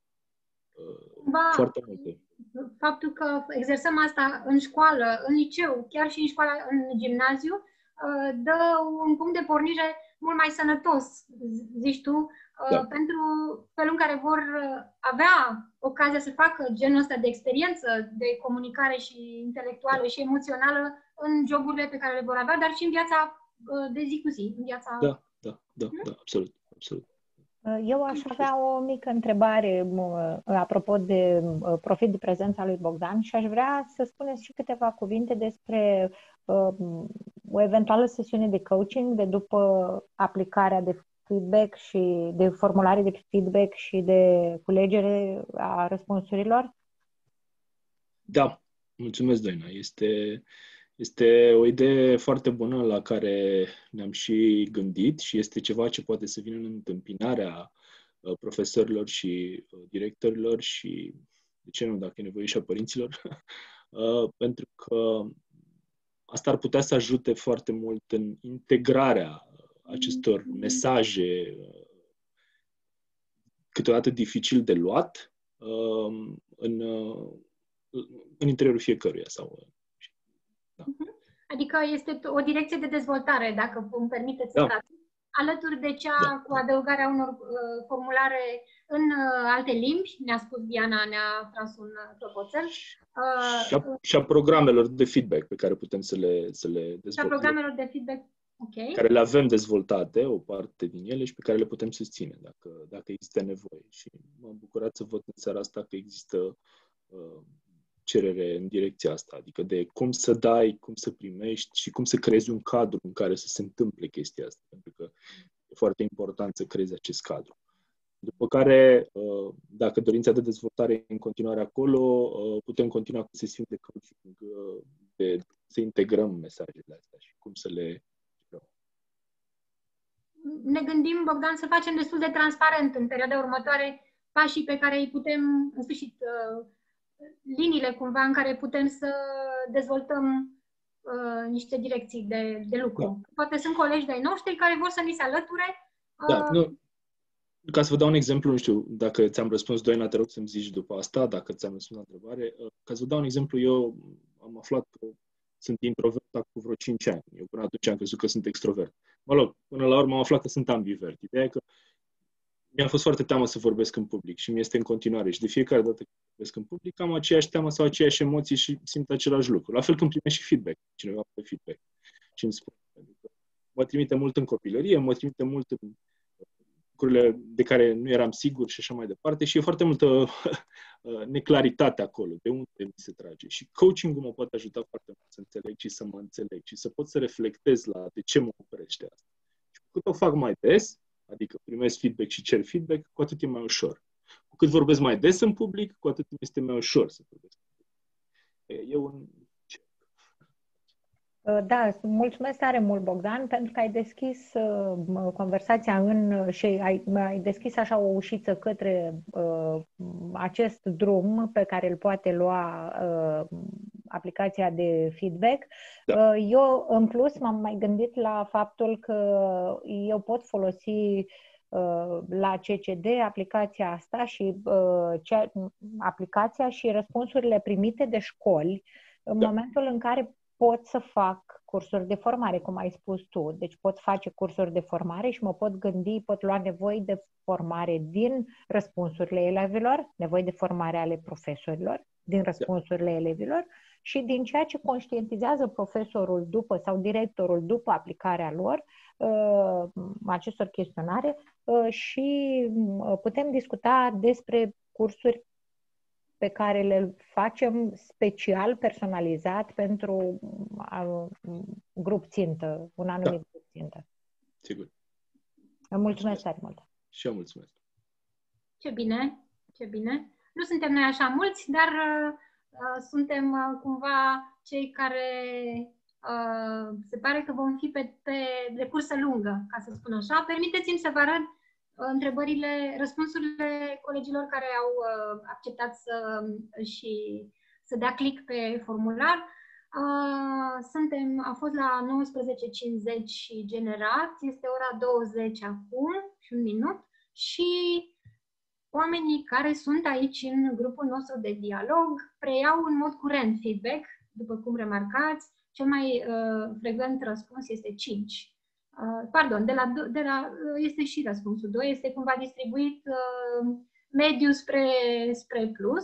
ba, foarte multe. Faptul că exersăm asta în școală, în liceu, chiar și în școala, în gimnaziu, dă un punct de pornire mult mai sănătos, zici tu, da. Pentru felul în care vor avea ocazia să facă genul ăsta de experiență, de comunicare și intelectuală și emoțională în joburile pe care le vor avea, dar și în viața de zi cu zi, în viața... Da, da, da, hmm? da, absolut, absolut. Eu aș avea o mică întrebare apropo de profit de prezența lui Bogdan și aș vrea să spuneți și câteva cuvinte despre o eventuală sesiune de coaching de după aplicarea de feedback și de formulare de feedback și de culegere a răspunsurilor? Da, mulțumesc, Doina. Este, este o idee foarte bună la care ne-am și gândit și este ceva ce poate să vină în întâmpinarea profesorilor și directorilor și, de ce nu, dacă e nevoie și a părinților, pentru că asta ar putea să ajute foarte mult în integrarea acestor mesaje câteodată dificil de luat în, în interiorul fiecăruia. Sau, da. Adică este o direcție de dezvoltare, dacă îmi permiteți să da. traduc, alături de cea da. cu adăugarea unor uh, formulare în uh, alte limbi, ne-a spus Diana, ne-a tras un clopoțel. Uh, și, a, și a programelor de feedback pe care putem să le, să le dezvoltăm. Și a programelor de feedback. Okay. Care le avem dezvoltate, o parte din ele, și pe care le putem susține, dacă, dacă există nevoie. Și m-am bucurat să văd în seara asta că există uh, cerere în direcția asta, adică de cum să dai, cum să primești și cum să creezi un cadru în care să se întâmple chestia asta, pentru că e foarte important să creezi acest cadru. După care, uh, dacă dorința de dezvoltare e în continuare acolo, uh, putem continua cu sesiuni de coaching, uh, de să integrăm mesajele astea și cum să le ne gândim, Bogdan, să facem destul de transparent în perioada următoare pașii pe care îi putem, în sfârșit, liniile cumva în care putem să dezvoltăm uh, niște direcții de, de lucru. Da. Poate sunt colegi de-ai noștri care vor să ni se alăture. Uh, da, nu. Ca să vă dau un exemplu, nu știu dacă ți-am răspuns, Doina, te rog să-mi zici după asta, dacă ți-am răspuns la întrebare. Uh, ca să vă dau un exemplu, eu am aflat că sunt introvert cu vreo cinci ani. Eu până atunci am crezut că sunt extrovert. Mă rog, până la urmă am aflat că sunt ambivert. Ideea e că mi-a fost foarte teamă să vorbesc în public și mi este în continuare. Și de fiecare dată când vorbesc în public am aceeași teamă sau aceeași emoții și simt același lucru. La fel când primesc și feedback. Cineva de feedback. Și îmi spune. Mă trimite mult în copilărie, mă trimite mult în lucrurile de care nu eram sigur și așa mai departe. Și e foarte multă neclaritate acolo. De unde mi se trage. Și coaching-ul mă poate ajuta foarte mult să înțeleg și să mă înțeleg și să pot să reflectez la de ce mă oprește asta. Și cât o fac mai des, adică primesc feedback și cer feedback, cu atât e mai ușor. Cu cât vorbesc mai des în public, cu atât este mai ușor să vorbesc în public. E un... Da, mulțumesc tare mult, Bogdan, pentru că ai deschis uh, conversația în, și ai, ai deschis așa o ușiță către uh, acest drum pe care îl poate lua uh, aplicația de feedback. Da. Uh, eu, în plus, m-am mai gândit la faptul că eu pot folosi uh, la C C D aplicația asta și uh, cea, aplicația și răspunsurile primite de școli în da. momentul în care pot să fac cursuri de formare, cum ai spus tu. Deci pot face cursuri de formare și mă pot gândi, pot lua nevoi de formare din răspunsurile elevilor, nevoi de formare ale profesorilor, din răspunsurile elevilor și din ceea ce conștientizează profesorul după sau directorul după aplicarea lor, uh, acestor chestionare uh, și putem discuta despre cursuri pe care le facem special, personalizat pentru un grup țintă, un anumit da. grup țintă. Sigur. Îmi mulțumesc tare mult. Și eu mulțumesc. Ce bine, ce bine. Nu suntem noi așa mulți, dar uh, suntem uh, cumva cei care uh, se pare că vom fi pe, pe de cursă lungă, ca să spun așa. Permiteți-mi să vă arăt întrebările, răspunsurile colegilor care au uh, acceptat să, și să dea click pe formular. Uh, suntem, a fost la nouăsprezece cincizeci și generat, este ora douăzeci acum și un minut și oamenii care sunt aici în grupul nostru de dialog preiau în mod curent feedback, după cum remarcați, cel mai uh, frecvent răspuns este cinci. Uh, pardon, de la, de la, este și răspunsul doi, este cumva distribuit uh, mediu spre, spre plus.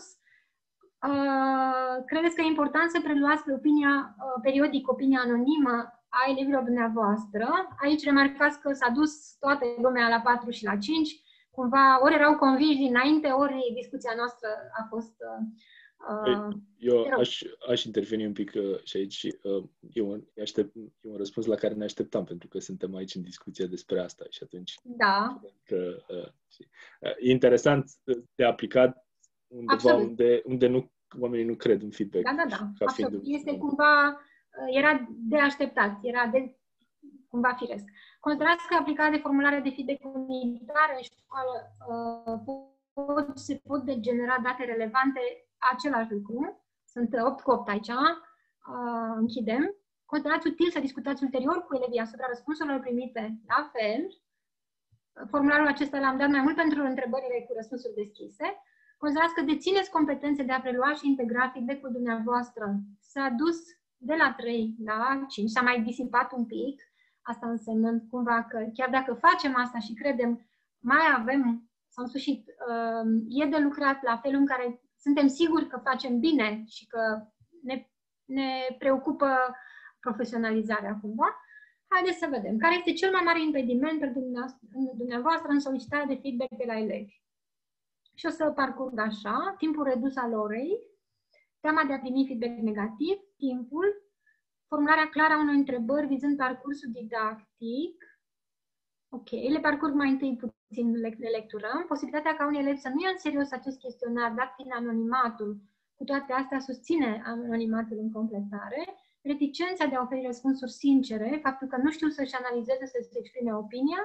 Uh, credeți că e important să preluați pe opinia, uh, periodic opinia anonimă a elevilor dumneavoastră? Aici remarcați că s-a dus toată lumea la patru și la cinci, cumva ori erau convinși dinainte, ori discuția noastră a fost... Uh, Eu aș, aș interveni un pic uh, și aici. Uh, e, un, aștept, e un răspuns la care ne așteptam, pentru că suntem aici în discuție despre asta și atunci... Da. Că, uh, uh, e interesant de aplicat undeva unde, unde nu, oamenii nu cred în feedback. Da, da, da. Absolut. Este un... cumva... Era de așteptat, era de cumva firesc. Considerați că aplicarea de formulare de feedback unitară în școală uh, pot, se pot genera date relevante, același lucru. Sunt opt cu opt aici. Uh, închidem. Considerați util să discutați ulterior cu elevii asupra răspunsurilor primite. La fel. Formularul acesta l-am dat mai mult pentru întrebările cu răspunsuri deschise. Considerați că dețineți competențe de a prelua și integra feedback-ul dumneavoastră. S-a dus de la trei la cinci, s-a mai disipat un pic. Asta însemnând cumva că chiar dacă facem asta și credem, mai avem, sau în sfârșit, e de lucrat la felul în care suntem siguri că facem bine și că ne, ne preocupă profesionalizarea cumva. Haideți să vedem. Care este cel mai mare impediment pentru dumneavoastră în solicitarea de feedback de la elevi? Și o să parcurg așa. Timpul redus al orei, teama de a primi feedback negativ, timpul, formularea clară a unor întrebări vizând parcursul didactic. Ok, le parcurg mai întâi puțin de lectură. Posibilitatea ca un elev să nu ia în serios acest chestionar, dat fiind anonimatul, cu toate astea susține anonimatul în completare. Reticența de a oferi răspunsuri sincere, faptul că nu știu să-și analizeze, să-și exprime opinia,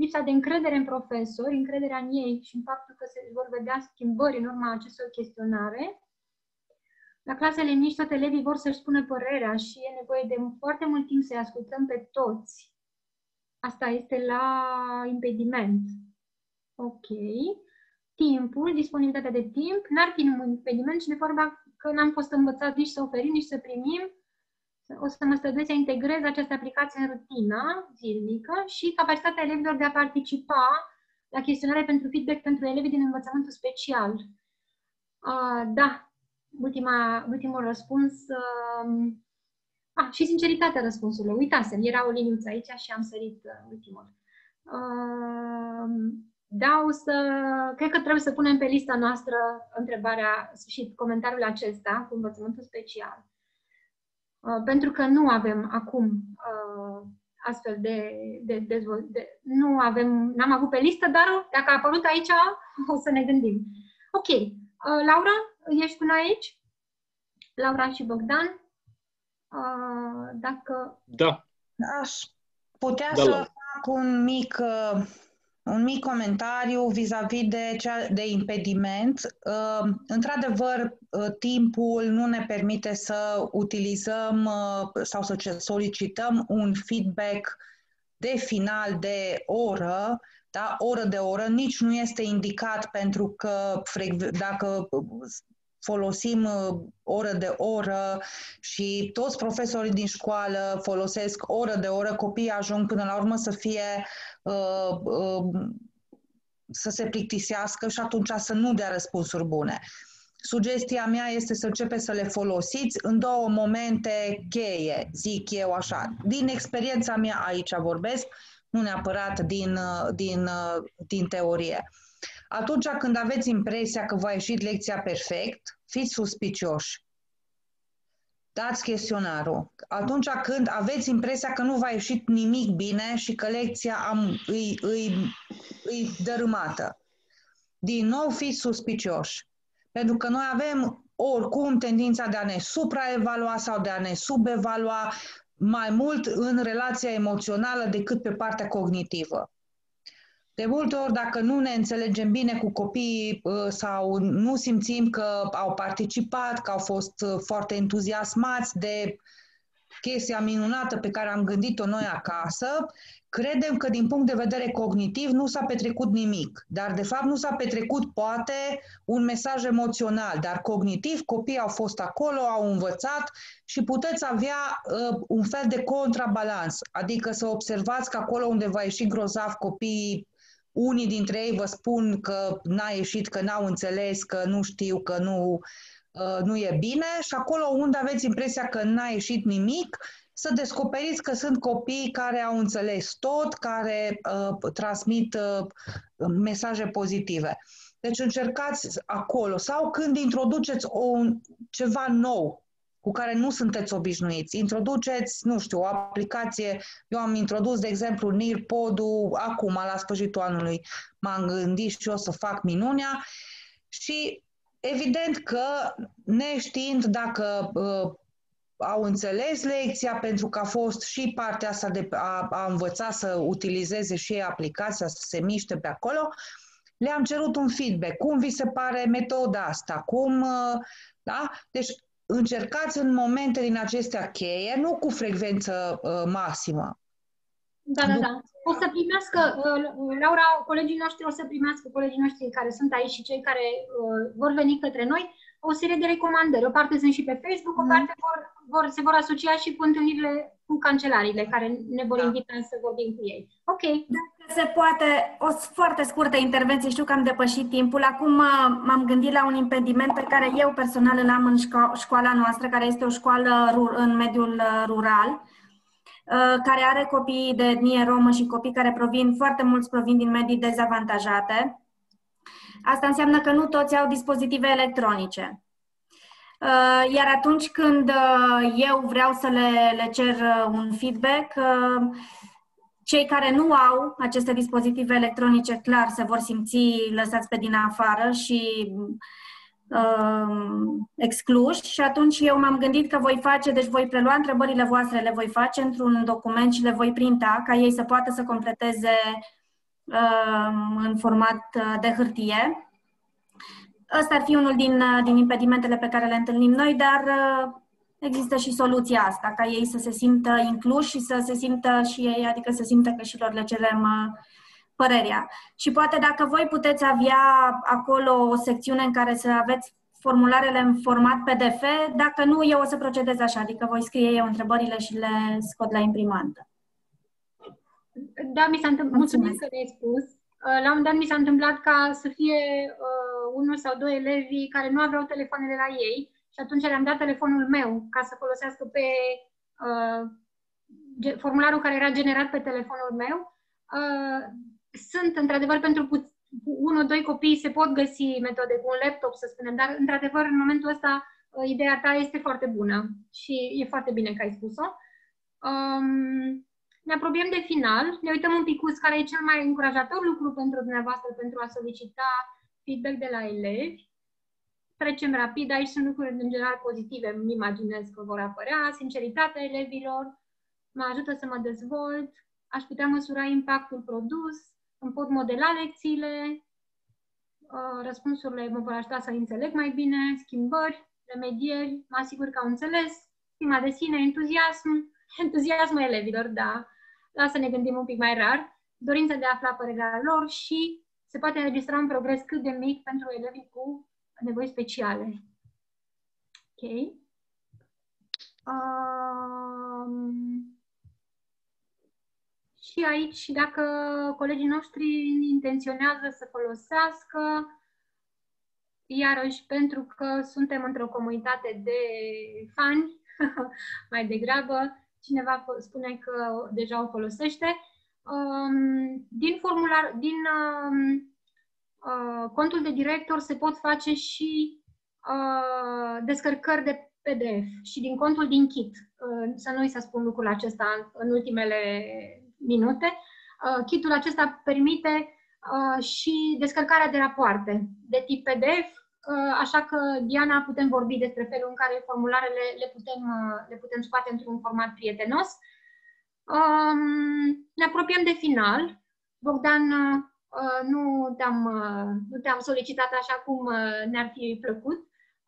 lipsa de încredere în profesori, încrederea în ei și în faptul că se vor vedea schimbări în urma acestor chestionare. La clasele mici, toate elevii vor să-și spună părerea și e nevoie de foarte mult timp să-i ascultăm pe toți. Asta este la impediment. Ok. Timpul, disponibilitatea de timp, n-ar fi un impediment și de vorba că n-am fost învățat nici să oferim, nici să primim. O să mă străduiesc să integrez această aplicație în rutina zilnică și capacitatea elevilor de a participa la chestionare pentru feedback pentru elevii din învățământul special. Uh, da, ultima, ultimul răspuns. Uh, ah, și sinceritatea răspunsului. Uitasem, era o liniuță aici și am sărit uh, ultimul. Uh, da, o să... Cred că trebuie să punem pe lista noastră întrebarea și comentariul acesta cu învățământul special. Uh, pentru că nu avem acum uh, astfel de, de, de, de nu avem, n-am avut pe listă, dar dacă a apărut aici, o să ne gândim. Ok. Uh, Laura, ești cu noi aici? Laura și Bogdan? Uh, dacă... Da. Aș putea da, să Laura. fac un mic... Uh... Un mic comentariu vis-a-vis de, cea, de impediment. Uh, într-adevăr, uh, timpul nu ne permite să utilizăm uh, sau să solicităm un feedback de final de oră, da? Oră de oră. Nici nu este indicat pentru că dacă folosim uh, oră de oră și toți profesorii din școală folosesc oră de oră, copiii ajung până la urmă să fie uh, uh, să se plictisească și atunci să nu dea răspunsuri bune. Sugestia mea este să începeți să le folosiți în două momente cheie, zic eu așa. Din experiența mea aici vorbesc, nu neapărat din, din, din teorie. Atunci când aveți impresia că v-a ieșit lecția perfect, fiți suspicioși. Dați chestionarul. Atunci când aveți impresia că nu v-a ieșit nimic bine și că lecția am, îi, îi, îi dărâmată. Din nou fiți suspicioși. Pentru că noi avem oricum tendința de a ne supraevalua sau de a ne subevalua mai mult în relația emoțională decât pe partea cognitivă. De multe ori, dacă nu ne înțelegem bine cu copiii sau nu simțim că au participat, că au fost foarte entuziasmați de chestia minunată pe care am gândit-o noi acasă, credem că din punct de vedere cognitiv nu s-a petrecut nimic. Dar de fapt nu s-a petrecut poate un mesaj emoțional, dar cognitiv copiii au fost acolo, au învățat și puteți avea uh, un fel de contrabalans. Adică să observați că acolo unde va ieși grozav copiii, unii dintre ei vă spun că n-a ieșit, că n-au înțeles, că nu știu, că nu, uh, nu e bine și acolo unde aveți impresia că n-a ieșit nimic, să descoperiți că sunt copii care au înțeles tot, care uh, transmit uh, mesaje pozitive. Deci încercați acolo sau când introduceți o, ceva nou cu care nu sunteți obișnuiți. Introduceți, nu știu, o aplicație. Eu am introdus, de exemplu, Nearpod-ul acum, la sfârșitul anului. M-am gândit și eu să fac minunea și evident că neștiind dacă uh, au înțeles lecția, pentru că a fost și partea asta de a, a învăța să utilizeze și aplicația, să se miște pe acolo, le-am cerut un feedback. Cum vi se pare metoda asta? Cum, da? Deci încercați în momente din acestea cheie, nu cu frecvență uh, maximă. Da, da, da. O să primească, uh, Laura, colegii noștri o să primească, colegii noștri care sunt aici și cei care uh, vor veni către noi, o serie de recomandări. O parte sunt și pe Facebook, o parte vor, vor, se vor asocia și cu întâlnirile cu cancelariile care ne vor invita să vorbim cu ei. Ok. Dacă se poate, o foarte scurtă intervenție, știu că am depășit timpul. Acum m-am gândit la un impediment pe care eu personal îl am în șco- școala noastră, care este o școală în mediul rural, care are copii de etnie romă și copii care provin, foarte mulți provin din medii dezavantajate. Asta înseamnă că nu toți au dispozitive electronice. Iar atunci când eu vreau să le, le cer un feedback, cei care nu au aceste dispozitive electronice, clar, se vor simți lăsați pe din afară și uh, excluși. Și atunci eu m-am gândit că voi face, deci voi prelua întrebările voastre, le voi face într-un document și le voi printa, ca ei să poată să completeze în format de hârtie. Ăsta ar fi unul din, din impedimentele pe care le întâlnim noi, dar există și soluția asta, ca ei să se simtă incluși și să se simtă și ei, adică să simtă că și lor le cerem părerea. Și poate dacă voi puteți avea acolo o secțiune în care să aveți formularele în format P D F, dacă nu, eu o să procedez așa, adică voi scrie eu întrebările și le scot la imprimantă. Da, mi s-a întâmplat, mulțumesc că ne-ai spus. La un moment dat mi s-a întâmplat ca să fie uh, unul sau doi elevi care nu aveau telefoanele la ei și atunci le-am dat telefonul meu ca să folosească pe uh, formularul care era generat pe telefonul meu. Uh, sunt, într-adevăr, pentru unul, doi copii se pot găsi metode cu un laptop, să spunem, dar, într-adevăr, în momentul ăsta, uh, ideea ta este foarte bună și e foarte bine că ai spus-o. Um, Ne apropiem de final, ne uităm un picuț care e cel mai încurajator lucru pentru dumneavoastră pentru a solicita feedback de la elevi. Trecem rapid, aici sunt lucruri în general pozitive, îmi imaginez că vor apărea, sinceritatea elevilor, mă ajută să mă dezvolt, aș putea măsura impactul produs, îmi pot modela lecțiile, răspunsurile mă vor ajuta să înțeleg mai bine, schimbări, remedieri, mă asigur că au înțeles, stima de sine, entuziasm, entuziasmul elevilor, da. Lasă să ne gândim un pic mai rar. Dorința de a afla părerea lor și se poate înregistra un progres cât de mic pentru elevii cu nevoi speciale. Ok. Um, și aici, dacă colegii noștri intenționează să folosească, iarăși, pentru că suntem într-o comunitate de fani, mai degrabă, cineva spune că deja o folosește. Din formular, din contul de director se pot face și descărcări de P D F și din contul din Kit. Să nu-i să spun lucrul acesta în ultimele minute. Kitul acesta permite și descărcarea de rapoarte de tip P D F. Așa că, Diana, putem vorbi despre felul în care formularele le putem, le putem scoate într-un format prietenos. Ne apropiem de final. Bogdan, nu te-am, nu te-am solicitat așa cum ne-ar fi plăcut.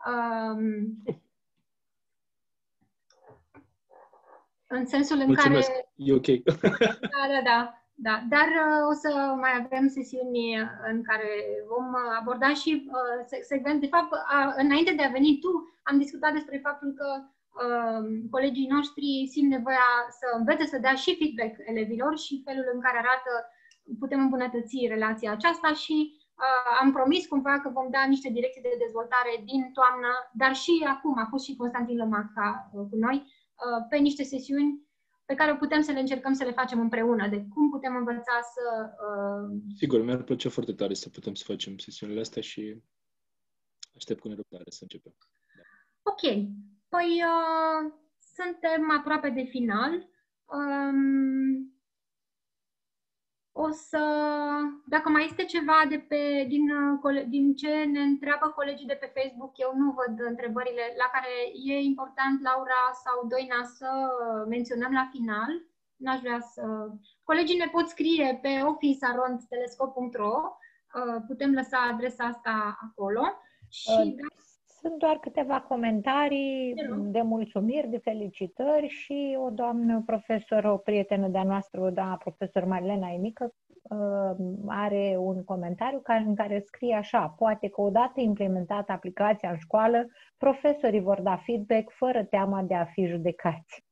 În sensul în Mulțumesc. care... E ok. Da, da, da. Da, dar uh, o să mai avem sesiuni în care vom aborda și uh, secvent. De fapt, uh, înainte de a veni tu, am discutat despre faptul că uh, colegii noștri simt nevoia să învețe să dea și feedback elevilor și felul în care arată putem îmbunătăți relația aceasta și uh, am promis cumva că vom da niște direcții de dezvoltare din toamnă, dar și acum a fost și Constantin Lămaca uh, cu noi uh, pe niște sesiuni pe care putem să le încercăm să le facem împreună, de cum putem învăța să... Uh... Sigur, mi-ar plăcea foarte tare să putem să facem sesiunile astea și aștept cu nerăbdare să începem. Da. Ok. Păi uh, suntem aproape de final. Um, o să... Dacă mai este ceva de pe, din, din ce ne întreabă colegii de pe Facebook, eu nu văd întrebările la care e important, Laura sau Doina, să menționăm la final. N-aș vrea să... Colegii ne pot scrie pe office arond telescop punct ro, putem lăsa adresa asta acolo. Și uh, sunt doar câteva comentarii de mulțumiri, de felicitări și o doamnă profesor, o prietenă de-a noastră, o doamnă profesor Marilena Emică, are un comentariu în care scrie așa: poate că odată implementată aplicația în școală, profesorii vor da feedback fără teama de a fi judecați.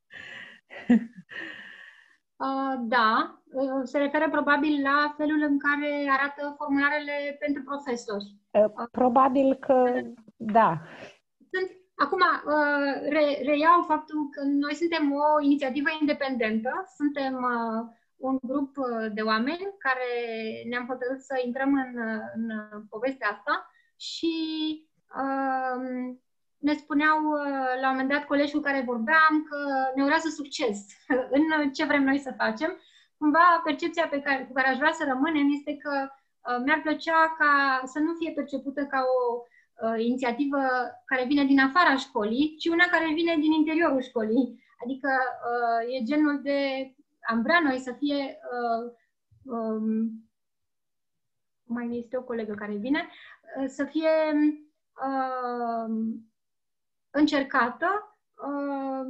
Uh, da, uh, se referă probabil la felul în care arată formularele pentru profesori. Uh, probabil că da. Sunt, acum, uh, re, reiau faptul că noi suntem o inițiativă independentă, suntem uh, un grup de oameni care ne-am hotărât să intrăm în, în povestea asta și uh, ne spuneau la un moment dat colegi cu care vorbeam că ne urează succes în ce vrem noi să facem. Cumva percepția pe care, cu care aș vrea să rămânem este că uh, mi-ar plăcea ca să nu fie percepută ca o uh, inițiativă care vine din afara școlii, ci una care vine din interiorul școlii. Adică uh, e genul de... Am vrea noi să fie uh, um, mai este o colegă care vine, să fie uh, încercată, uh,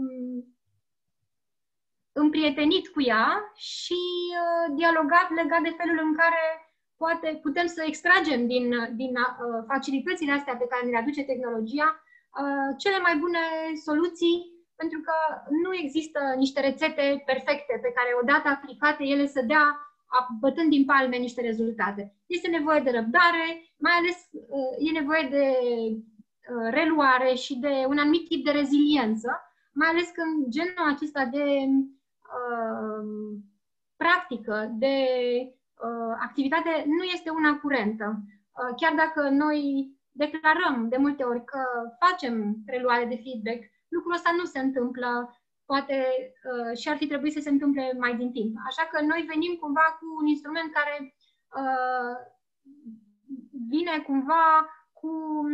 împrietenit cu ea și uh, dialogat legat de felul în care poate putem să extragem din, din uh, facilitățile astea pe care ne le aduce tehnologia uh, cele mai bune soluții, pentru că nu există niște rețete perfecte pe care odată aplicate ele să dea, bătând din palme, niște rezultate. Este nevoie de răbdare, mai ales uh, e nevoie de uh, reluare și de un anumit tip de reziliență, mai ales când genul acesta de uh, practică, de uh, activitate nu este una curentă. Uh, chiar dacă noi declarăm de multe ori că facem reluare de feedback, lucrul ăsta nu se întâmplă, poate uh, și ar fi trebuit să se întâmple mai din timp. Așa că noi venim cumva cu un instrument care uh, vine cumva cu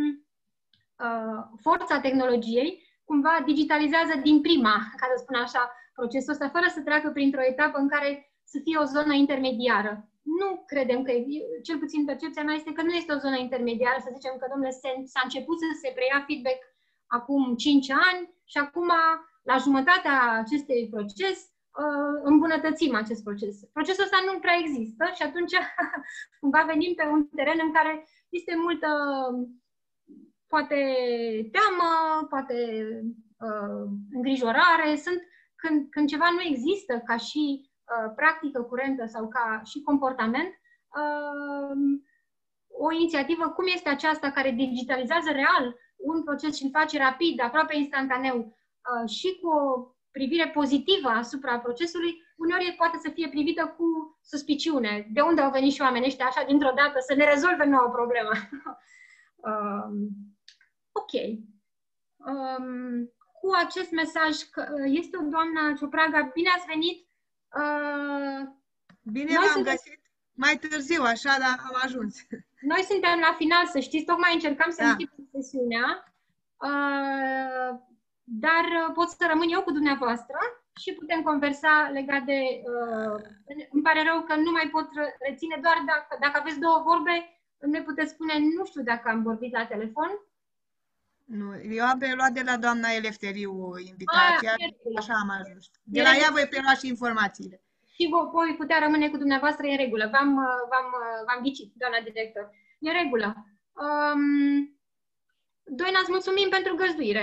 uh, forța tehnologiei, cumva digitalizează din prima, ca să spun așa, procesul ăsta, fără să treacă printr-o etapă în care să fie o zonă intermediară. Nu credem că, cel puțin percepția mea este că nu este o zonă intermediară, să zicem că, domnule, s-a început să se preia feedback acum cinci ani și acum, la jumătatea acestui proces, îmbunătățim acest proces. Procesul ăsta nu prea există și atunci cumva venim pe un teren în care este multă, poate teamă, poate uh, îngrijorare. Sunt, când, când ceva nu există ca și uh, practică curentă sau ca și comportament, uh, o inițiativă cum este aceasta care digitalizează real un proces și îl face rapid, aproape instantaneu, uh, și cu o privire pozitivă asupra procesului, uneori poate să fie privită cu suspiciune. De unde au venit și oamenii ăștia așa dintr-o dată să ne rezolve nouă problemă? um, ok. Um, cu acest mesaj, este o doamna Ciopraga, bine ați venit! Uh, bine v-am suntem... găsit mai târziu, așa, dar am ajuns. Noi suntem la final, să știți, tocmai încercam să da. închidem sesiunea. Uh, Dar pot să rămân eu cu dumneavoastră și putem conversa legat de... Uh, îmi pare rău că nu mai pot reține, doar dacă, dacă aveți două vorbe, ne puteți spune, nu știu dacă am vorbit la telefon. Nu, eu am preluat de la doamna Elefteriu invitația, A, așa am ajuns. De la ea voi prelua și informațiile. Și voi putea rămâne cu dumneavoastră, în regulă. V-am, v-am, v-am ghicit, doamna director. E în regulă. Um, Doina, îți mulțumim pentru găzduire.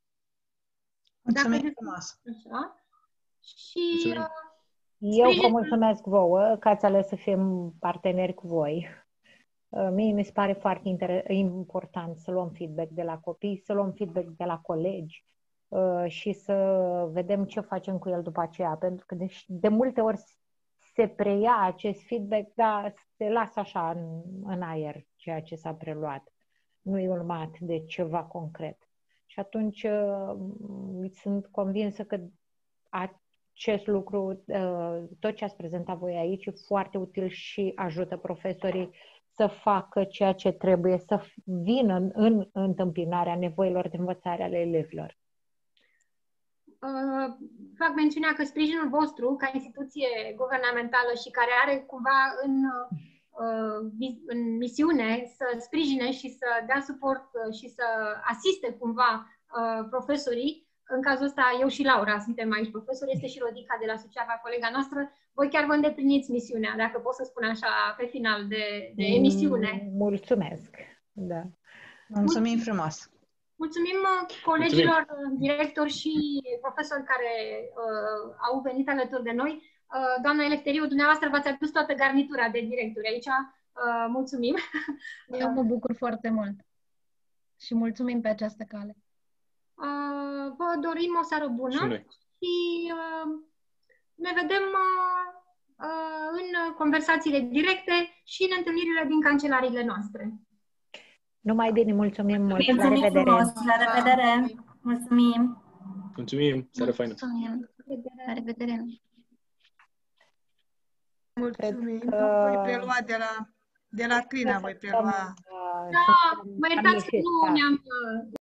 Mulțumim frumos! Așa. Și eu vă mulțumesc vouă că ați ales să fim parteneri cu voi. Mie mi se pare foarte important să luăm feedback de la copii, să luăm feedback de la colegi și să vedem ce facem cu el după aceea. Pentru că de, de multe ori se preia acest feedback, dar se lasă așa în, în aer ceea ce s-a preluat. Nu e urmat de ceva concret. Și atunci sunt convinsă că acest lucru, tot ce ați prezentat voi aici, e foarte util și ajută profesorii să facă ceea ce trebuie, să vină în întâmpinarea nevoilor de învățare ale elevilor. Uh, fac mențiunea că sprijinul vostru, ca instituție guvernamentală și care are cumva în... în misiune să sprijine și să dea suport și să asiste cumva profesorii. În cazul ăsta, eu și Laura suntem aici profesori, este și Rodica de la Suceava, colega noastră. Voi chiar vă îndepliniți misiunea, dacă pot să spun așa, pe final de, de emisiune. Mulțumesc! Da. Mulțumim frumos! Mulțumim colegilor, Mulțumim. directori și profesori care uh, au venit alături de noi. Doamna Elefteriu, dumneavoastră v-ați adus toată garnitura de directori aici. Uh, mulțumim! Eu mă bucur foarte mult și mulțumim pe această cale. Uh, vă dorim o seară bună și, și uh, ne vedem uh, uh, în conversațiile directe și în întâlnirile din cancelariile noastre. Numai bine, mulțumim mult! La revedere! La revedere! Mulțumim! Mulțumim! Seară faină! Mulțumim! La revedere! Mulțumim. Că... Voi prelua de la, de la Crina, voi prelua. Da, mă iertați că nu ne-am...